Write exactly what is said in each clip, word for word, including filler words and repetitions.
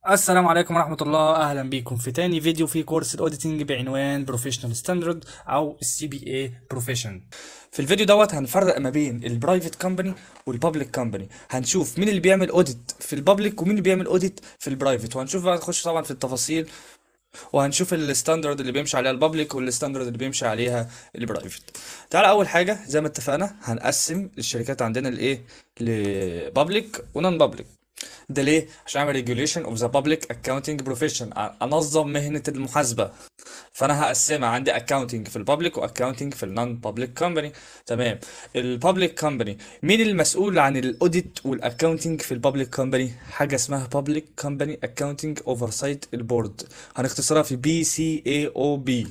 السلام عليكم ورحمة الله. أهلا بيكم في تاني فيديو في كورس الأوديتنج بعنوان بروفيشنال ستاندرد أو السي بي اي بروفيشن. في الفيديو دوت هنفرق ما بين البرايفت كومباني والبابليك كومباني. هنشوف مين اللي بيعمل اوديت في البابليك ومين اللي بيعمل اوديت في البرايفت، وهنشوف بقى نخش طبعا في التفاصيل، وهنشوف الستاندرد اللي بيمشي عليها البابليك والستاندرد اللي بيمشي عليها البرايفت. تعالى اول حاجه زي ما اتفقنا هنقسم الشركات عندنا لايه، لبابليك ونون بابليك. ده ليه؟ عشان اعمل ريجوليشن اوف ذا بابليك اكاونتنج بروفيشن، انظم مهنه المحاسبه. فانا هقسمها عندي اكاونتنج في البابليك واكاونتنج في النون بابليك كومباني. تمام. البابليك كومباني مين المسؤول عن الاوديت والاكاونتنج في البابليك كومباني؟ حاجه اسمها بابليك كومباني اكاونتنج اوفرسايت البورد، هنختصرها في بي سي اي او بي.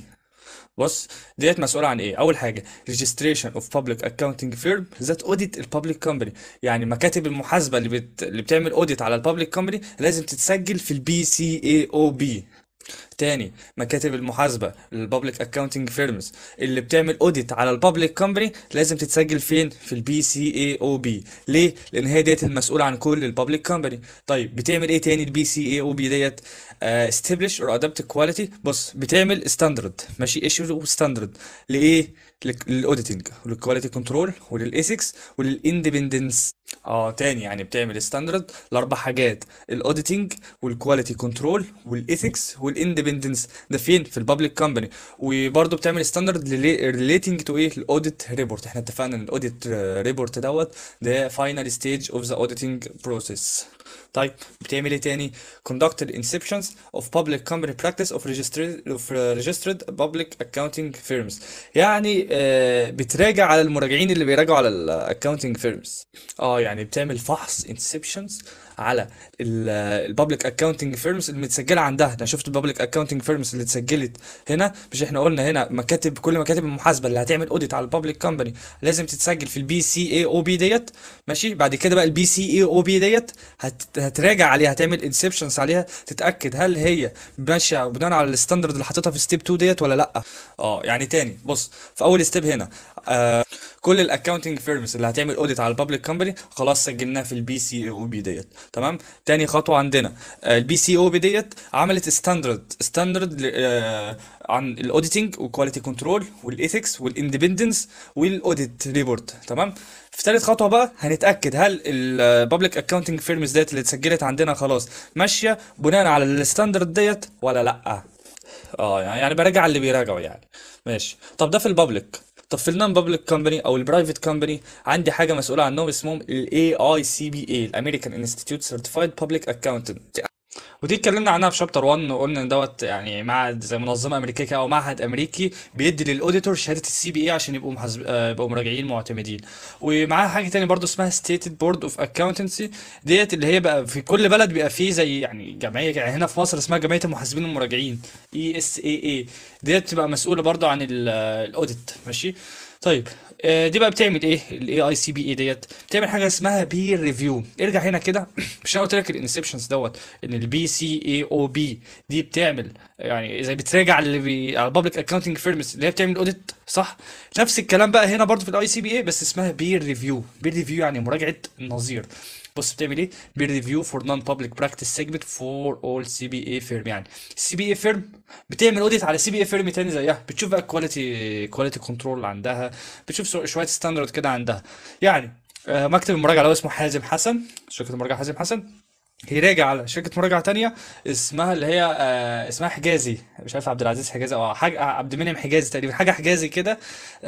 بص، ديت مسؤولة عن ايه؟ أول حاجة registration of public accounting firm that audit ال public company، يعني مكاتب المحاسبة اللي بت... اللي بتعمل audit على ال public company لازم تتسجل في ال بي سي اي او بي. تاني، مكاتب المحاسبة البابليك اكاونتنج فيرمز اللي بتعمل اوديت على البابليك كومباني لازم تتسجل فين؟ في البي سي اي او بي. ليه؟ لان هي ديت المسؤولة عن كل البابليك كومباني. طيب بتعمل ايه تاني البي سي اي او بي ديت؟ establish or adapt quality. بص، بتعمل ستاندرد، ماشي، ايشو ستاندرد لايه؟ للاوديتنج وللكواليتي كنترول وللايثكس وللاندبندنس. اه تاني، يعني بتعمل ستاندرد لاربع حاجات: الاوديتنج والكواليتي كنترول والايثكس والاندبندنس. ده فين؟ في البابليك كومباني. وبرضه بتعمل ستاندرد ريليتنج تو ايه؟ الاوديت ريبورت. احنا اتفقنا ان الاوديت ريبورت دوت ده فاينل ستيج اوف ذا اوديتنج بروسيس. طيب بتعمل ايه تاني؟ conduct the inceptions of public company practice of registered of registered public accounting firms. يعني آه بتراجع على المراجعين اللي بيراجعوا على ال accounting firms. اه يعني بتعمل فحص inceptions على البابليك اكاونتنج فيرمز المتسجله عندها. انا شفت البابليك اكاونتنج فيرمز اللي اتسجلت هنا، مش احنا قلنا هنا مكاتب، كل مكاتب المحاسبه اللي هتعمل اوديت على البابليك كومباني لازم تتسجل في البي سي اي او بي ديت. ماشي، بعد كده بقى البي سي اي او بي ديت هت... هتراجع عليها، هتعمل انسبشنز عليها، تتاكد هل هي ماشيه بناء على الستاندرد اللي حاططها في ستيب اتنين ديت ولا لا. اه يعني تاني، بص، في اول ستيب هنا آه كل الاكونتنج فيرمز اللي هتعمل اوديت على البابليك كومباني خلاص سجلناها في البي سي او بي ديت. تمام. تاني خطوه عندنا البي سي او بي ديت عملت ستاندرد ستاندرد عن الاوديتنج والكواليتي كنترول والايثكس والاندبندنس والاوديت ريبورت. تمام. في ثالث خطوه بقى هنتاكد هل البابليك اكاونتنج فيرمز ديت اللي اتسجلت عندنا خلاص ماشيه بناء على الستاندرد ديت ولا لا. اه يعني يعني براجع اللي بيراجعوا يعني. ماشي. طب ده في البابليك. طب في النون بابليك كومباني او البرايفت كومباني عندي حاجه مسؤوله عنهم اسمهم الاي اي سي بي اي، الامريكان انستيتيوت سيرتيفايد بابليك اكاونتنت. ودي اتكلمنا عنها في شابتر واحد، وقلنا ان دوت يعني معهد زي منظمه امريكيه كده او معهد امريكي بيدي للاوديتور شهاده السي بي اي عشان يبقوا محاسب آه، يبقوا مراجعين معتمدين. ومعاها حاجه تاني برضو اسمها ستيتد بورد اوف اكاونتنسي، ديت اللي هي بقى في كل بلد بيبقى فيه زي يعني جمعيه، يعني هنا في مصر اسمها جمعيه المحاسبين المراجعين، اي اس اي اي. ديت بتبقى مسؤوله برضو عن الاوديت. ماشي. طيب آه، دي بقى بتعمل ايه الاي اي سي بي اي ديت؟ بتعمل حاجه اسمها بير ريفيو. ارجع هنا كده مش انا قلت لك الانسبشنز دوت ان البي سي اي او بي دي بتعمل يعني زي بتراجع اللي بي على البابليك اكاونتنج فيرمز اللي هي بتعمل اوديت، صح؟ نفس الكلام بقى هنا برضو في الاي سي بي اي بس اسمها بير ريفيو. بير ريفيو يعني مراجعه النظير. بص بتعمل ايه؟ بير ريفيو فور نون بابليك براكتس سيجمنت فور اول سي بي اي فيرم. يعني السي بي اي فيرم بتعمل اوديت على سي بي اي فيرم تاني زيها، بتشوف بقى الكواليتي كواليتي كنترول عندها، بتشوف سو- شويه ستاندرد كده عندها يعني. آه، مكتب المراجعه اللي هو اسمه حازم حسن، شركه المراجعه حازم حسن، يراجع على شركة مراجعة تانية اسمها اللي هي آه اسمها حجازي، مش عارف عبد العزيز حجازي او حاجة عبد المنعم حجازي تقريبا، حاجة حجازي كده.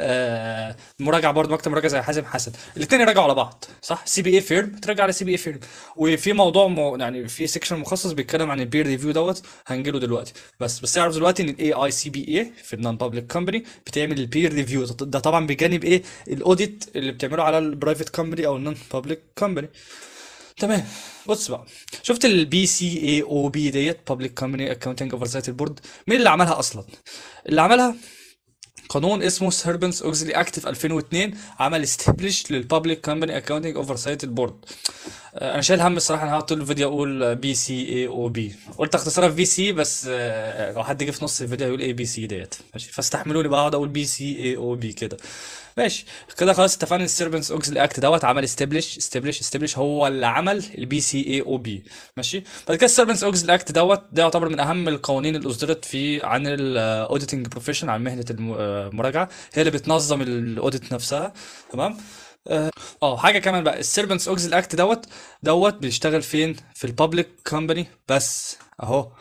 آه مراجعة برضه، مكتب مراجعة زي حازم حسن، الاثنين يراجعوا على بعض، صح؟ سي بي اي فيرم بتراجع على سي بي اي فيرم. وفي موضوع مو يعني في سيكشن مخصص بيتكلم عن البير ريفيو دوت، هنجيله دلوقتي. بس بس اعرف دلوقتي ان الاي اي سي بي اي في النون بابليك كومباني بتعمل البير ريفيو ده طبعا بجانب ايه؟ الاوديت اللي بتعمله على البرايفت كومباني او النون بابليك كومباني. تمام. بص بقى، شفت البي سي اي او بي ديت بابليك كومباني اكاونتنج اوفرسايت البورد، مين اللي عملها اصلا؟ اللي عملها قانون اسمه سيربنس اوكسلي اكت في ألفين واثنين، عمل استبلش للبابليك كومباني اكاونتنج اوفرسايت البورد. انا شايل هم الصراحه، انا هقعد طول الفيديو اقول بي سي اي او بي، قلت اختصرها في في سي بس آه، لو حد جه في نص الفيديو هيقول اي بي سي ديت، ماشي، فاستحملوني بقى اقعد اقول بي سي اي او بي كده. ماشي كده خلاص اتفقنا. السيربنس اوكسلي اكت دوت عمل استبلش استبلش استبلش هو اللي عمل البي سي اي او بي. ماشي بعد كده السيربنس اوكسلي اكت دوت ده يعتبر من اهم القوانين اللي اصدرت في عن الاوديتنج بروفيشن، عن مهنه الم- آه، المراجعه، هي اللي بتنظم الاوديت نفسها. تمام. اه آه، حاجه كمان بقى، السيربنس اوكسلي اكت دوت دوت بيشتغل فين؟ في البابليك كومباني بس اهو.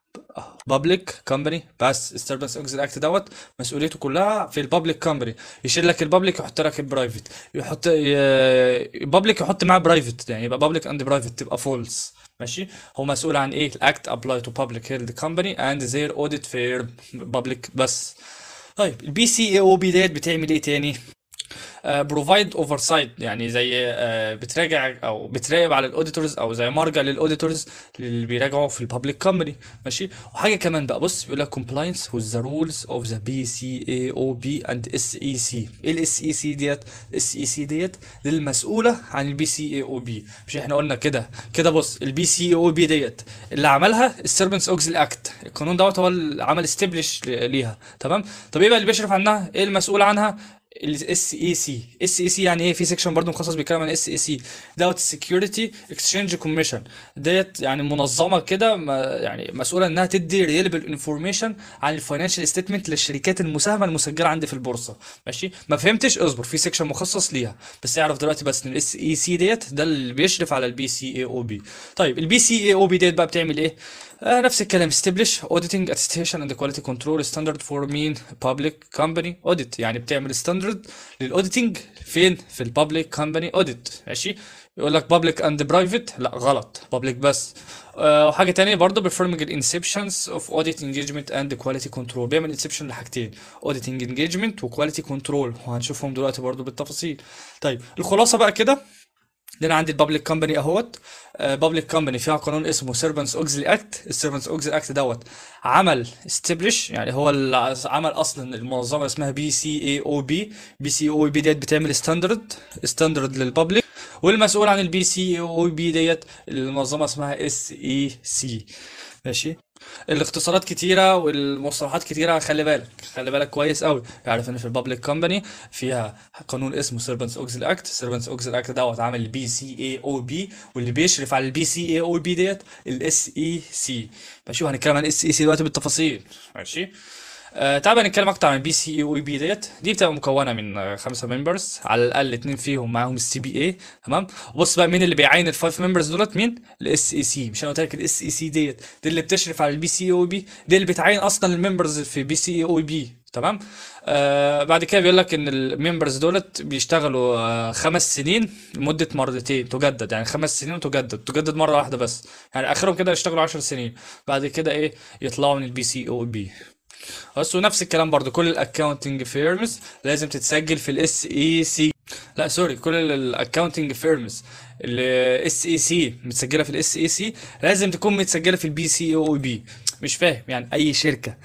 بابليك كومباني بس. السيرفنس اكسل اكت دوت مسؤوليته كلها في البابليك كومباني. يشيل لك البابليك يحط لك البرايفت، يحط بابليك يحط معاه برايفت، يعني يبقى بابليك اند برايفت تبقى فولس. ماشي. هو مسؤول عن ايه؟ الاكت ابلاي تو بابليك هيلد كومباني اند زير اوديت فير بابليك بس. طيب البي سي اي او بي ديت بتعمل ايه تاني؟ بروفايد اوفر سايت، يعني زي آه، بتراجع او بتراقب على الاوديتورز، او زي مرجع للاوديتورز اللي بيراجعوا في البابليك كومباني. ماشي. وحاجه كمان بقى، بص بيقول لك compliance with the rules of the بي سي اي او بي and اس اي سي. ايه الاس اي سي ديت؟ الاس اي سي ديت دي المسؤوله عن البي سي اي او بي. مش احنا قلنا كده كده؟ بص البي سي اي او بي ديت اللي عملها السيربنس اوكسل اكت، القانون دوت هو اللي عمل استبلش ليها. تمام. طب ايه بقى اللي بيشرف عنها؟ ايه المسؤول عنها؟ الاس اي سي. اس اي سي يعني ايه؟ في سيكشن برضو مخصص بيتكلم عن الاس اي سي دوت سكيورتي اكسشينج كوميشن. ديت يعني منظمه كده ما- يعني مسؤوله انها تدي ريليبل انفورميشن عن الفاينانشال ستيتمنت للشركات المساهمه المسجله عندي في البورصه. ماشي. ما فهمتش؟ اصبر، في سيكشن مخصص ليها، بس اعرف دلوقتي بس ان الاس اي سي ديت ده اللي بيشرف على البي سي اي او بي. طيب البي سي اي او بي ديت بقى بتعمل ايه؟ آه نفس الكلام، establish auditing attestation and quality control standard for mean public company audit. يعني بتعمل ستاندرد للاوديتنج فين؟ في البابليك كومباني اوديت. ماشي. يقول لك public and private، لا غلط، public بس. آه وحاجه تانية برضه performing the inceptions of audit engagement and quality control. بيعمل inception لحاجتين، auditing engagement و quality control، وهنشوفهم دلوقتي برضه بالتفاصيل. طيب الخلاصه بقى كده، ده انا عندي البابليك كومباني اهوت. بابليك كومباني فيها قانون اسمه سيرفنتس اوكسلي اكت. السيرفنتس اوكسلي اكت دوت عمل استبلش، يعني هو اللي عمل اصلا المنظمه اسمها بي سي اي او بي. بي سي او بي ديت بتعمل ستاندرد ستاندرد للبابليك، والمسؤول عن البي سي او بي ديت المنظمه اسمها اس اي سي. ماشي. الاختصارات كتيرة والمصطلحات كتيرة، خلي بالك خلي بالك كويس قوي. يعرف ان في البابليك كومباني فيها قانون اسمه سيرفنتس اوكسل اكت. سيرفنتس اوكسل اكت دوت عامل البي سي اي او بي، واللي بيشرف على البي سي اي او بي ديت الاس اي سي. ماشي. وهنتكلم عن الاس اي سي دلوقتي بالتفاصيل. ماشي. آه تعال بقى نتكلم اكتر عن البي سي اي او بي ديت. دي بتبقى مكونه من آه، خمسه ممبرز على الاقل، اتنين فيهم معاهم السي بي اي. تمام. بص بقى مين اللي بيعين الفايف ممبرز دولت؟ مين؟ الاس اي سي. مش انا قلت لك الاس اي سي ديت دي اللي بتشرف على البي سي او بي، دي اللي بتعين اصلا الممبرز في بي سي او بي. تمام. آه بعد كده بيقول لك ان الممبرز دولت بيشتغلوا آه خمس سنين لمده مرتين تجدد، يعني خمس سنين وتجدد تجدد مره واحده بس، يعني اخرهم كده يشتغلوا عشر سنين، بعد كده ايه؟ يطلعوا من البي سي او بي. بس ونفس الكلام برضو كل الاكونتنج فيرمز لازم تتسجل في الاس اي سي. لا سوري، كل الاكونتنج فيرمز اللي اس اي سي متسجله في الاس اي سي لازم تكون متسجله في البي سي او بي. مش فاهم يعني؟ اي شركه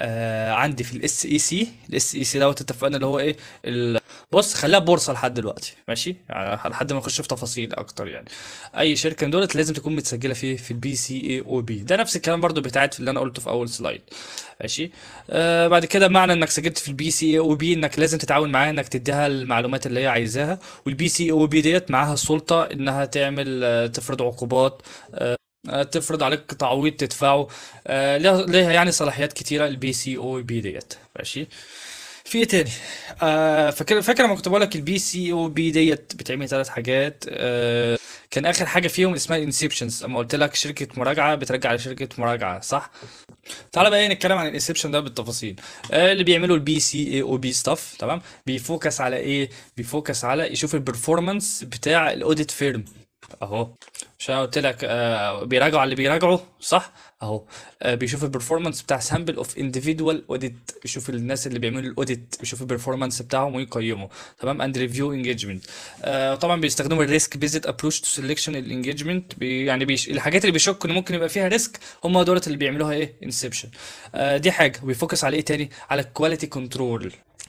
آه عندي في الاس اي سي، الاس اي سي دوت اتفقنا اللي هو ايه ال... بص خليها بورصه لحد دلوقتي. ماشي. يعني لحد ما نخش في تفاصيل اكتر يعني. اي شركه من دولت لازم تكون متسجله في في البي سي اي او بي. ده نفس الكلام برضو بيتعاد في اللي انا قلته في اول سلايد. ماشي. آه بعد كده معنى انك سجلت في البي سي او بي انك لازم تتعاون معاها انك تديها المعلومات اللي هي عايزاها، والبي سي او بي ديت معاها السلطة انها تعمل آه تفرض عقوبات، آه آه، تفرض عليك تعويض تدفعه. آه ليها ليها يعني صلاحيات كتيرة البي سي او بي ديت. ماشي. في ايه تاني؟ آه فاكر فاكر لما كنت بقول لك البي سي او بي ديت بتعمل ثلاث حاجات. آه كان اخر حاجه فيهم اسمها انسبشنز، اما قلت لك شركه مراجعه بترجع لشركه مراجعه، صح؟ تعالى بقى إيه نتكلم عن الانسبشن ده بالتفاصيل. آه اللي بيعملوا البي سي اي او بي ستاف، تمام، بيفوكس على ايه؟ بيفوكس على يشوف البرفورمانس بتاع الاوديت فيرم اهو. مش انا قلت لك آه بيراجعوا على اللي بيراجعوا، صح؟ اهو. آه بيشوف البرفورمانس بتاع سامبل اوف انديفيدوال اوديت، بيشوف الناس اللي بيعملوا الاوديت، بيشوف البرفورمانس بتاعهم ويقيمه. تمام. اند ريفيو انجيجمنت. آه طبعا بيستخدموا الريسك بيزد ابروش تو سيلكشن الانجيجمنت. بي يعني بيش الحاجات اللي بيشك ان ممكن يبقى فيها ريسك هم دولت اللي بيعملوها ايه؟ انسبشن. آه دي حاجه. وبيفوكس على ايه تاني؟ على الكواليتي كنترول.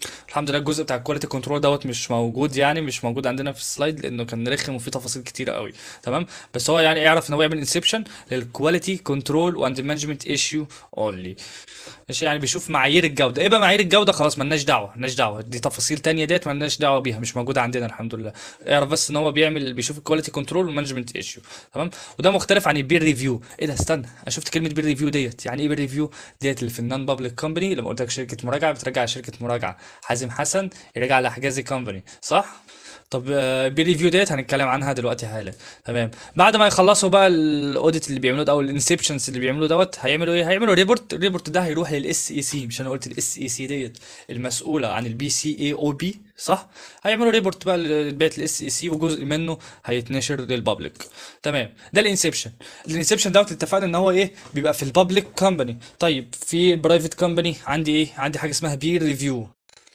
الحمد لله الجزء بتاع الكواليتي كنترول دوت مش موجود، يعني مش موجود عندنا في السلايد لانه كان رخم وفيه تفاصيل كتيره قوي. تمام. بس هو يعني اعرف ان هو يعمل انسبشن للكواليتي كنترول واند مانجمنت ايشيو اونلي. ماشي، يعني بيشوف معايير الجوده. ايه بقى معايير الجوده؟ خلاص ملناش دعوه، ملناش دعوه، دي تفاصيل تانية ديت ملناش دعوه بيها، مش موجوده عندنا الحمد لله. اعرف بس ان هو بيعمل بيشوف الكواليتي كنترول والمانجمنت ايشيو. تمام. وده مختلف عن البير ريفيو. ايه ده؟ استنى، انا شفت كلمه بير ريفيو ديت. يعني ايه بير ريفيو ديت؟ اللي في النون بابليك كومباني، لما قلت لك شركه مراجعه بتراجع شركه مراجعه، حازم حسن يرجع لحجازي كومباني، صح؟ طب بير ريفيو ديت هنتكلم عنها دلوقتي حالا. تمام. بعد ما يخلصوا بقى الاوديت اللي بيعملوه ده او الانسبشنز اللي بيعملوه دوت، هيعملوا ايه؟ هيعملوا ريبورت. الريبورت ده هيروح للاس اي سي. مش انا قلت الاس اي سي ديت المسؤوله عن البي سي اي او بي، صح؟ هيعملوا ريبورت بقى لبيت الاس اي سي، وجزء منه هيتنشر للبابليك. تمام. ده الانسبشن. الانسبشن دوت اتفقنا ان هو ايه؟ بيبقى في البابليك كومباني. طيب في البرايفت كومباني عندي ايه؟ عندي حاجه اسمها بير ريفيو.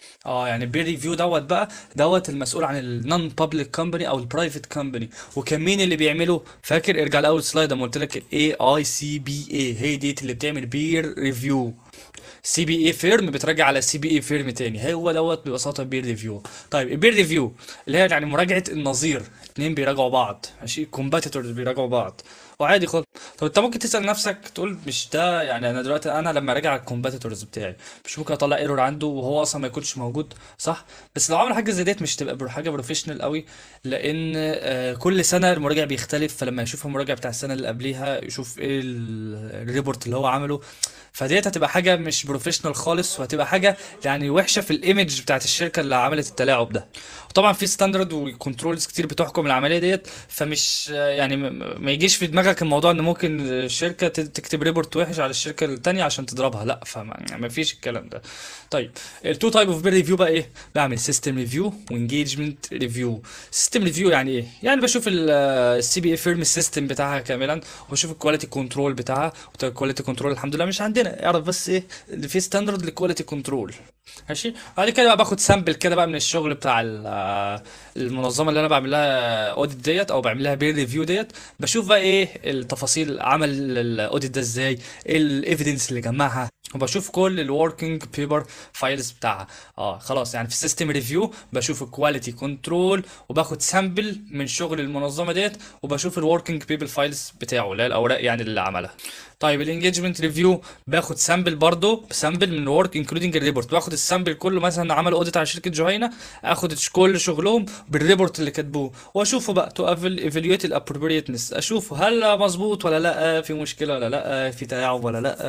اه يعني البير ريفيو دوت بقى دوت المسؤول عن النون بابليك كومباني او البرايفت كومباني. وكان مين اللي بيعمله؟ فاكر؟ ارجع لاول سلايد لما قلت لك الاي اي سي بي اي، هي دي اللي بتعمل بير ريفيو. سي بي اي فيرم بتراجع على سي بي اي فيرم تاني، هو دوت ببساطه بير ريفيو. طيب البير ريفيو اللي هي يعني مراجعه النظير، اتنين بيراجعوا بعض، ماشي، كومباتيتورز بيراجعوا بعض، وعادي خالص. طب انت ممكن تسال نفسك تقول مش ده يعني انا دلوقتي انا لما راجع على الكومباتيتورز بتاعي مش ممكن اطلع ايرور عنده وهو اصلا ما يكونش موجود، صح؟ بس لو عمل حاجه زي ديت مش تبقى برو- حاجه بروفيشنال قوي، لان آه، كل سنه المراجع بيختلف. فلما يشوف المراجع بتاع السنه اللي قبليها يشوف ايه ال- الريبورت اللي هو عمله، فديت هتبقى حاجه مش بروفيشنال خالص، وهتبقى حاجه يعني وحشه في الايمج بتاعت الشركه اللي عملت التلاعب ده. وطبعا في ستاندرد وكنترولز كتير بتحكم العمليه ديت، فمش يعني م- ما يجيش في دماغك الموضوع ان ممكن الشركه ت- تكتب ريبورت وحش على الشركه التانيه عشان تضربها، لا، فما ما فيش الكلام ده. طيب التو تايب اوف بير ريفيو بقى ايه؟ بعمل سيستم ريفيو وانجيجمنت ريفيو. سيستم ريفيو يعني ايه؟ يعني بشوف السي بي اي فيرم السيستم بتاعها كاملا، وبشوف الكواليتي كنترول بتاعها. الكواليتي كنترول الحمد لله مش عندنا، اعرف بس ايه اللي في ستاندرد للكواليتي كنترول. ماشي. بعد كده بقى باخد سامبل كده بقى من الشغل بتاع ال- آه، المنظمه اللي انا بعمل لها اوديت ديت او بعمل لها بير ريفيو ديت. بشوف بقى ايه التفاصيل، عمل الاوديت ده ازاي، ايه الايفيدنس اللي جمعها، وبشوف كل الوركينج بيبر فايلز بتاعها. اه خلاص، يعني في السيستم ريفيو بشوف الكواليتي كنترول وباخد سامبل من شغل المنظمه ديت، وبشوف الوركينج بيبل فايلز بتاعه اللي هي الاوراق يعني اللي عملها. طيب الانجيجمنت ريفيو باخد سامبل برضه، سامبل من ورك انكلودنج الريبورت. باخد السامبل كله، مثلا عملوا اوديت على شركه جهينه، اخد كل شغلهم بالريبورت اللي كاتبوه واشوفه بقى تو ايفالويت الابروبريتنس، اشوفه هل مظبوط ولا لا، في مشكله ولا لا، في تلاعب ولا لا،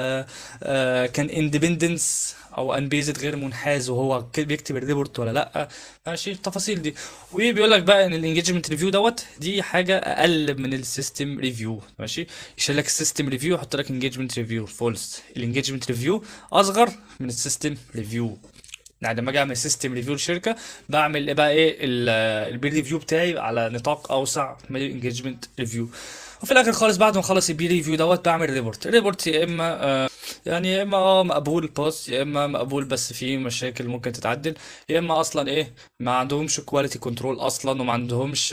آه كان اندبندنس او انبيزد غير منحاز وهو ك- بيكتب الريبورت ولا لا. ماشي التفاصيل دي. وبيقول لك بقى ان الانجيجمنت ريفيو دوت دي حاجه اقل من السيستم ريفيو. ماشي. يشيل لك السيستم ريفيو يحط لك انجيجمنت ريفيو فولس. الانجيجمنت ريفيو اصغر من السيستم ريفيو. يعني لما اجي اعمل سيستم ريفيو لشركه، بعمل ايه بقى؟ ايه البير ريفيو بتاعي على نطاق اوسع من الانجيجمنت ريفيو. وفي الاخر خالص بعد ما اخلص البي ريفيو دوت بعمل ريبورت. ريبورت يا اما آه يعني يا اما اه مقبول باس، يا اما مقبول بس فيه مشاكل ممكن تتعدل، يا اما اصلا ايه ما عندهمش كواليتي كنترول اصلا، وما عندهمش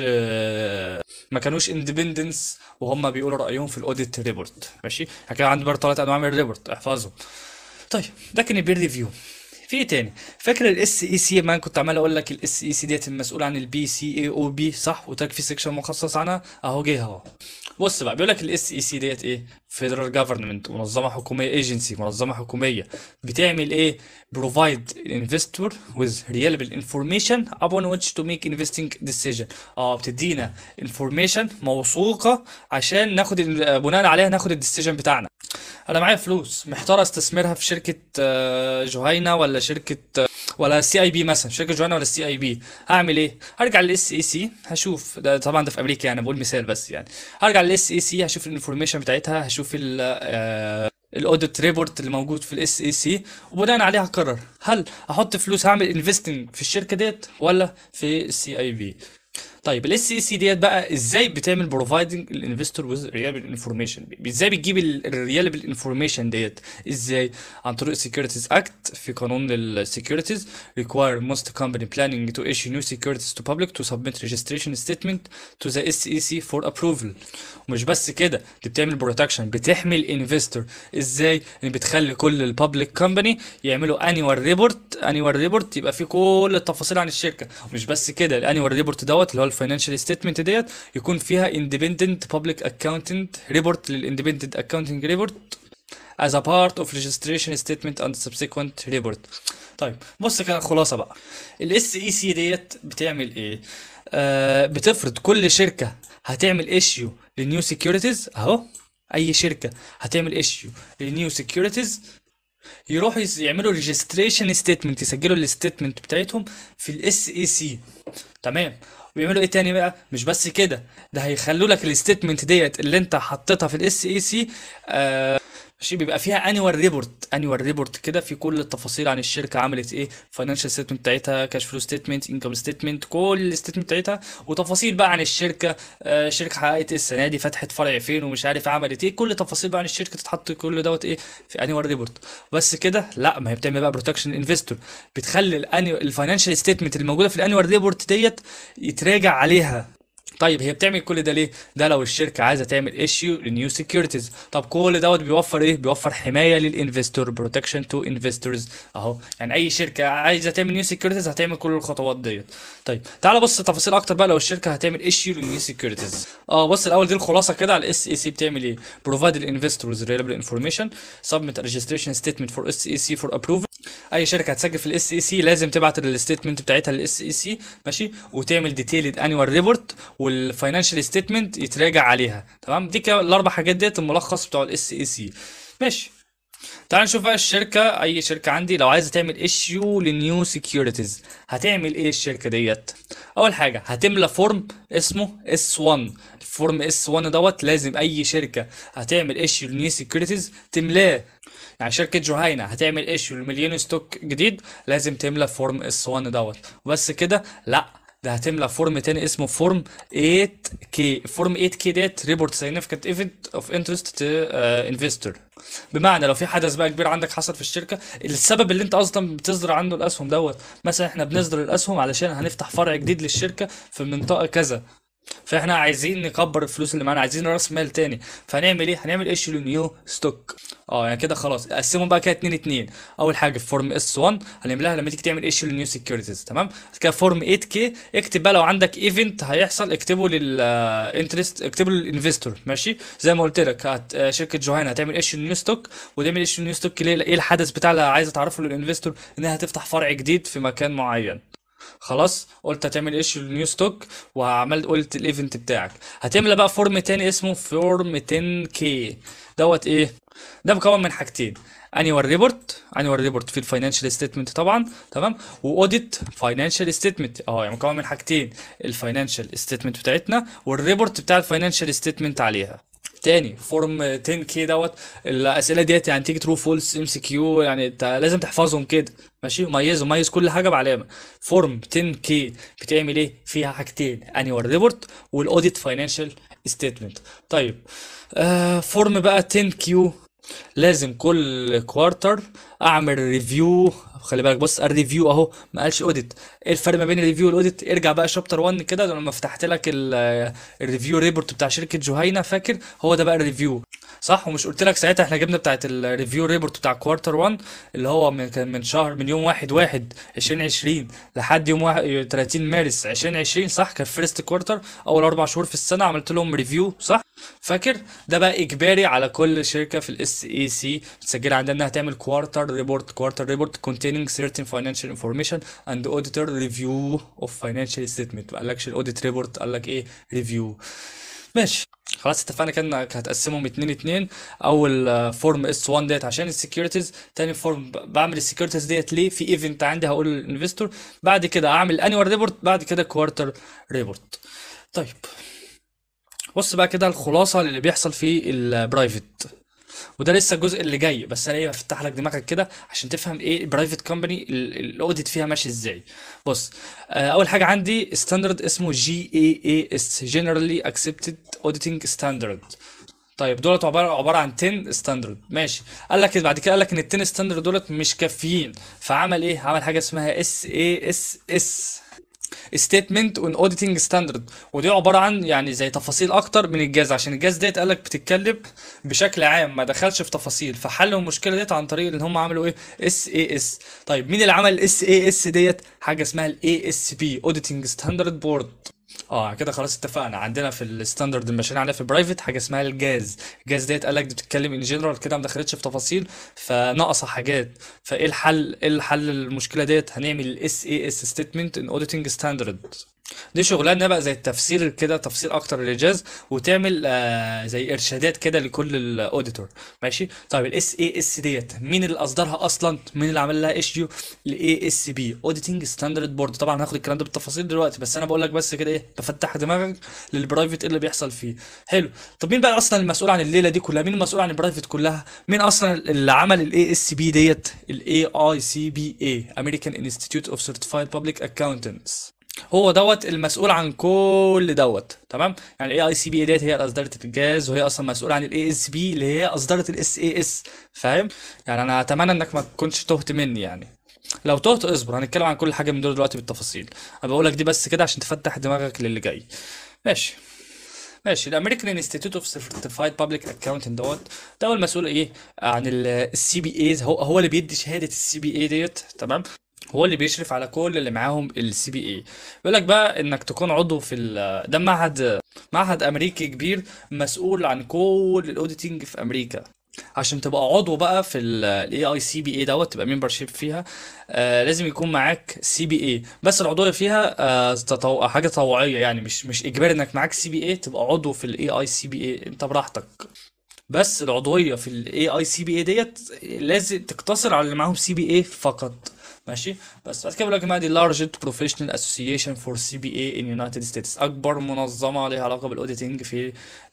آه ما كانوش اندبندنس وهم بيقولوا رايهم في الاوديت ريبورت. ماشي. يعني كده عندي برضه ثلاث انواع من الريبورت احفظهم. طيب ده كان البير ريفيو. في ايه تاني؟ فاكر الاس اي سي؟ ما أنا كنت عمال اقول لك الاس اي سي ديت المسؤول عن البي سي اي او بي، صح؟ وتاك في سيكشن مخصص عنها، اهو جه اهو. بص بقى بيقول لك الاس اي سي ديت ايه؟ فيدرال جفرمنت، منظمه حكوميه، ايجنسي منظمه حكوميه. بتعمل ايه؟ provide investor with reliable information upon which to make investing decision. اه بتدينا information موثوقه عشان ناخد ال- بناء عليها ناخد الديسيجن بتاعنا. انا معايا فلوس محتار استثمرها في شركه آه، جهينه ولا شركه آه، ولا سي اي بي، مثلا شركه جهينه ولا سي اي بي. هعمل ايه؟ هرجع للاس اي سي هشوف، ده طبعا ده في امريكا يعني بقول مثال بس يعني. هرجع للاس اي سي هشوف الانفورميشن بتاعتها، هشوف ال الاوديت ريبورت اللي موجود في الاس اي سي، وبناء عليها هقرر هل احط فلوس هعمل انفستنج في الشركه ديت ولا في السي اي بي. طيب الاس اي سي ديت بقى ازاي بتعمل بروفايدنج الانفستور ويز ريلابل انفورميشن؟ ازاي بتجيب الريلابل انفورميشن ديت؟ ازاي؟ عن طريق سيكيورتيز اكت، في قانون السيكيورتيز require most company planning to issue new securities to public to submit registration statement to the S E C for approval. ومش بس كده، دي بتعمل بروتكشن، بتحمي الانفستور. ازاي؟ ان بتخلي كل البابليك كومباني يعملوا انيوال ريبورت، انيوال ريبورت يبقى فيه كل التفاصيل عن الشركه. ومش بس كده، الانيوال ريبورت دوت اللي هو الفاينانشال ستيتمنت ديت يكون فيها اندبندنت بابليك اكاونتنت ريبورت للاندبندنت اكاونتنج ريبورت as a part of registration statement and subsequent report. طيب بص كده الخلاصه بقى، الاس اي سي ديت بتعمل ايه؟ آه بتفرض كل شركه هتعمل ايشيو للنيو سيكيورتيز اهو، اي شركه هتعمل ايشيو للنيو سيكيورتيز يروحوا يس- يعملوا ريجستريشن ستيتمنت، يسجلوا الستيتمنت بتاعتهم في الاس اي سي. تمام. ويعملوا ايه تاني بقى؟ مش بس كده، ده هيخلوا لك الستيتمنت ديت اللي انت حطيتها في الاس اي سي ماشي، بيبقى فيها انيوال ريبورت، انيوال ريبورت كده في كل التفاصيل عن الشركه عملت ايه، فاينانشال ستيتمنت بتاعتها، كاش فلو ستيتمنت، انكم ستيتمنت، كل الستيتمنت بتاعتها، وتفاصيل بقى عن الشركه. آه شركه حققت إيه السنه دي، فتحت فرع فين، ومش عارف عملت ايه، كل تفاصيل بقى عن الشركه تتحط كل دوت ايه في انيوال ريبورت. بس كده لا، ما هي بتعمل بقى بروتكشن انفستور، بتخلي الفاينانشال ستيتمنت اللي موجوده في الانيوال ريبورت ديت يتراجع عليها. طيب هي بتعمل كل ده ليه؟ ده لو الشركه عايزه تعمل ايشيو لنيو سيكيورتيز. طب كل دوت بيوفر ايه؟ بيوفر حمايه للانفستور، بروتكشن تو انفستورز اهو. يعني اي شركه عايزه تعمل نيو سيكيورتيز هتعمل كل الخطوات ديت. طيب تعال بص تفاصيل اكتر بقى لو الشركه هتعمل ايشيو لنيو سيكيورتيز. اه بص الاول دي الخلاصه كده على الاس اي سي بتعمل ايه. بروفايد الانفستورز ريلابل انفورميشن، سبميت ريجستريشن ستيتمنت فور اس اي سي فور ابروفل. اي شركه هتسجل في الاس اي سي لازم تبعت الستيتمنت بتاعتها للاس اي سي ماشي، وتعمل ديتيلد انيوال ريبورت والفاينانشال ستيتمنت يتراجع عليها. تمام، دي كده الاربع حاجات ديت الملخص بتوع الاس اي سي ماشي. تعال نشوف بقى الشركه، اي شركه عندي لو عايزه تعمل ايشيو لنيو سيكيورتيز هتعمل ايه الشركه ديت؟ اول حاجه هتملى فورم اسمه اس واحد. الفورم اس واحد دوت لازم اي شركه هتعمل ايشيو لنيو سيكيورتيز تملاه. يعني شركة جوهينة هتعمل ايشيو لمليون ستوك جديد لازم تملى فورم اس واحد دوت. وبس كده لا، ده هتملى فورم تاني اسمه فورم ثمانية كي. فورم ثمانية كي ديت ريبورت سيجنيفيكانت ايفنت اوف انترست تو انفستور. بمعنى لو في حدث بقى كبير عندك حصل في الشركه، السبب اللي انت اصلا بتصدر عنه الاسهم دوت، مثلا احنا بنصدر الاسهم علشان هنفتح فرع جديد للشركه في المنطقه كذا، فاحنا عايزين نكبر الفلوس اللي معانا، عايزين راس مال تاني، فهنعمل ايه؟ هنعمل ايشيو لنيو ستوك. اه يعني كده خلاص قسمهم بقى كده اتنين اتنين. اول حاجه في فورم اس واحد هنعملها لما تيجي تعمل ايشيو لنيو سيكيورتيز. تمام كده فورم ثمانية كي اكتب بقى لو عندك ايفنت هيحصل اكتبه للانترست، اكتبه للانفستور ماشي. زي ما قلت لك هت... آه، شركه جوهينا هتعمل ايشيو لنيو ستوك، وتعمل ايشيو لنيو ستوك ليه؟ ايه الحدث بتاع اللي عايزه تعرفه للانفستور؟ انها هتفتح فرع جديد في مكان معين. خلاص قلت هتعمل ايشيو للنيو ستوك وعملت قلت الايفنت بتاعك. هتملى بقى فورم تاني اسمه فورم عشرة كي دوت ايه؟ ده مكون من حاجتين، انيوال ريبورت، انيوال ريبورت في الفاينانشال ستيتمنت طبعا تمام، واوديت فاينانشال ستيتمنت اه يعني مكون من حاجتين، الفاينانشال ستيتمنت بتاعتنا والريبورت بتاع الفاينانشال ستيتمنت عليها. تاني فورم عشرة كي دوت الاسئله ديت يعني تيجي ترو فولس ام سي كيو، يعني انت لازم تحفظهم كده ماشي، وميز وميز كل حاجه بعلامه. فورم عشرة كي بتعمل ايه؟ فيها حاجتين، انيوال ريبورت والاوديت فاينانشال ستيتمنت. طيب آه فورم بقى عشرة كيو لازم كل كوارتر اعمل ريفيو. خلي بالك بص الريفيو اهو ما قالش اوديت. ايه الفرق ما بين الريفيو والاوديت؟ ارجع بقى شابتر واحد كده لما فتحت لك الريفيو ريبورت بتاع شركه جوهينا، فاكر؟ هو ده بقى الريفيو صح. ومش قلت لك ساعتها احنا جبنا بتاعت الريفيو ريبورت بتاع كوارتر واحد اللي هو من كان من شهر من يوم واحد واحد ألفين وعشرين لحد يوم واحد تلاتين مارس ألفين وعشرين صح؟ كان فيرست كوارتر اول اربع شهور في السنه عملت لهم ريفيو صح؟ فاكر؟ ده بقى اجباري على كل شركه في الاس اي سي متسجله عندها انها تعمل كوارتر ريبورت، كوارتر ريبورت containing certain financial information and auditor review of financial statement. ما قالكش الاوديت ريبورت، قال لك ايه؟ ريفيو ماشي. خلاص اتفقنا كده انك هتقسمهم اتنين اتنين. اول فورم اس واحد ديت عشان السكيورتيز، تاني فورم بعمل السكيورتيز ديت ليه؟ في ايفنت عندي هقول للانفستور، بعد كده اعمل انيوال ريبورت، بعد كده كوارتر ريبورت. طيب بص بقى كده الخلاصه اللي بيحصل في البرايفت. وده لسه الجزء اللي جاي، بس انا ايه بفتح لك دماغك كده عشان تفهم ايه البرايفت كومباني الاوديت فيها ماشي ازاي. بص، آه، اول حاجه عندي ستاندرد اسمه جي اي اي اس Generally Accepted Auditing Standard. طيب دولت عباره عباره عن عشرة ستاندرد، ماشي. قال لك بعد كده قال لك ان ال عشرة ستاندرد دولت مش كافيين، فعمل ايه؟ عمل حاجه اسمها اس اي اس اس ستيتمنت اون اوديتنج ستاندرد، ودي عباره عن يعني زي تفاصيل اكتر من الجاز، عشان الجاز ديت قال لك بتتكلم بشكل عام ما دخلش في تفاصيل، فحلوا المشكله ديت عن طريق ان هم عملوا ايه؟ اس اي اس. طيب مين اللي عمل الاس اي اس ديت؟ حاجه اسمها الاي اس بي اوديتنج ستاندرد بورد. اه كده خلاص اتفقنا. عندنا في الستاندرد الماشيين عليها في برايفت حاجه اسمها الجاز. الجاز ديت قال لك دي بتتكلم ان جنرال كده، ما دخلتش في تفاصيل فناقصه حاجات. فايه الحل؟ ايه الحل للمشكله ديت؟ هنعمل الاس اي اس ستيتمنت ان اوديتنج ستاندرد. دي شغلانه بقى زي التفسير كده، تفسير اكتر للجاز، وتعمل آه زي ارشادات كده لكل الاوديتور. ماشي. طيب الاس اي اس ديت مين اللي اصدرها اصلا؟ مين اللي عمل لها ايشيو؟ الاي اس بي اوديتنج ستاندرد بورد. طبعا هاخد الكلام ده بالتفاصيل دلوقتي، بس انا بقول لك بس كده ايه، بفتح دماغك للبرايفت ايه اللي بيحصل فيه. حلو. طب مين بقى اصلا المسؤول عن الليله دي كلها؟ مين المسؤول عن البرايفت كلها؟ مين اصلا اللي عمل الاي اس بي ديت؟ الاي اي سي بي اي American Institute of Certified Public Accountants. هو دوت المسؤول عن كل دوت. تمام. يعني الاي اي سي بي ديت هي اللي اصدرت الجاز، وهي اصلا مسؤوله عن الاي اس بي اللي هي اصدرت الاس اي اس. فاهم؟ يعني انا اتمنى انك ما تكونش تهت مني يعني. لو تهت اصبر، هنتكلم عن كل حاجه من دول دلوقتي بالتفاصيل. انا بقول لك دي بس كده عشان تفتح دماغك للي جاي. ماشي. ماشي. الامريكان انستيتيوت اوف سيرتيفايد بابليك اكاونتنج دوت، ده هو المسؤول ايه عن السي بي ايز. هو هو اللي بيدي شهاده السي بي اي ديت. تمام. هو اللي بيشرف على كل اللي معاهم السي بي اي. بيقول لك بقى انك تكون عضو في ال- ده معهد معهد امريكي كبير مسؤول عن كل الاوديتنج في امريكا. عشان تبقى عضو بقى في الاي اي سي بي اي دوت، تبقى ممبرشيب فيها، آه لازم يكون معاك سي بي اي. بس العضويه فيها آه تطو... حاجه طوعيه، يعني مش مش اجباري انك معاك سي بي اي تبقى عضو في الاي اي سي بي اي، انت براحتك. بس العضويه في الاي اي سي بي اي ديت لازم تقتصر على اللي معاهم سي بي اي فقط. ماشي. بس بعد كده بيقول لك يا جماعه دي largest professional association for سي بي اي in United States، اكبر منظمه ليها علاقه بالاوديتنج في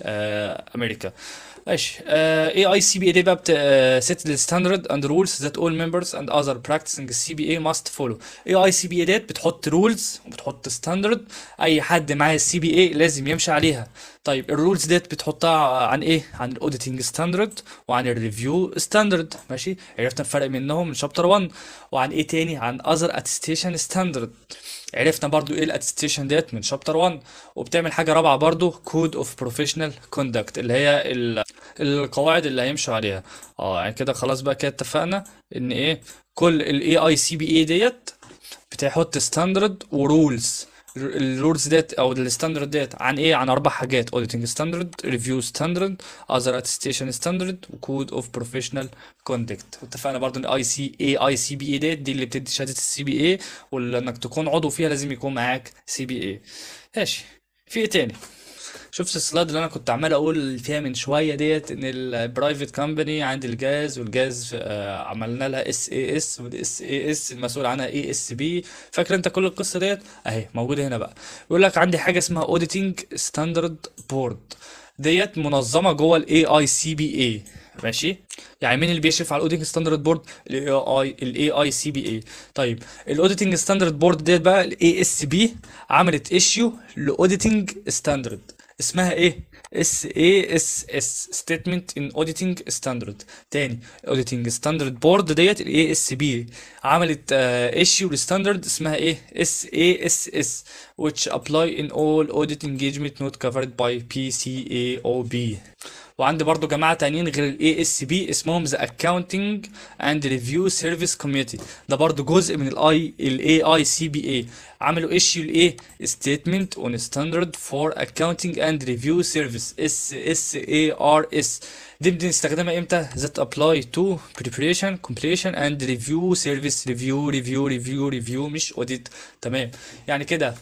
آه امريكا. ماشي. آه اي اي سي بي اي دي بقى بت آه set the standard and rules that all members and other practicing سي بي اي must follow. اي اي سي بي اي ديت بتحط رولز وبتحط ستاندرد اي حد معاه السي بي اي لازم يمشي عليها. طيب الرولز ديت بتحطها عن ايه؟ عن الاوديتنج ستاندرد وعن الريفيو ستاندرد. ماشي. عرفنا الفرق منهم من شابتر واحد. وعن ايه تاني؟ عن other attestation standard. عرفنا برضو ايه الاتستيشن ديت من شابتر واحد. وبتعمل حاجه رابعه برضو كود اوف بروفيشنال كوندكت، اللي هي ال- القواعد اللي هيمشوا عليها. اه يعني كده خلاص بقى كده اتفقنا ان ايه، كل الاي اي سي بي اي ديت بتحط ستاندرد ورولز. الرولز ديت او الستاندرد ديت عن ايه؟ عن اربع حاجات: اوديتنج ستاندرد، ريفيو ستاندرد، اذر اتستيشن ستاندرد، وكود اوف بروفيشنال كوندكت. واتفقنا برضو ان اي سي اي اي سي بي اي ديت دي اللي بتدي شهاده السي بي اي، وانك تكون عضو فيها لازم يكون معاك سي بي اي. ماشي. في ايه تاني؟ شفت السلايد اللي انا كنت عمال اقول فيها من شويه ديت ان البرايفت كومباني عندي الجاز، والجاز آه، عملنا لها اس اي اس، والاس اي اس المسؤول عنها اي اس بي. فاكر انت كل القصه ديت اهي موجوده هنا بقى. يقول لك عندي حاجه اسمها اوديتنج ستاندرد بورد، ديت منظمه جوه الاي اي سي بي اي. ماشي. يعني مين اللي بيشرف على الاوديتنج ستاندرد بورد؟ الاي اي الاي اي سي بي اي. طيب الاوديتنج ستاندرد بورد ديت بقى الاي اس بي عملت ايشيو لاوديتنج ستاندرد اسمها ايه؟ اس اي اس اس ستيتمنت ان اوديتنج ستاندرد. تاني، اوديتنج ستاندرد بورد ديت الاي اس بي عملت ايشيو لستاندرد اسمها ايه؟ اس اي اس اس which apply in all audit engagement not covered by بي سي اي او بي. وعندي برضو جماعة تانيين غير الاي اس بي اسمهم the accounting and review service committee. ده برضو جزء من الاي الاي اي سي بي اي. عملوا ايشيو لايه؟ statement on standard for accounting and review service اس اس اي ار اس. دي بنستخدمها امتى؟ that apply to preparation completion and review service review review review review مش audit. تمام. يعني كده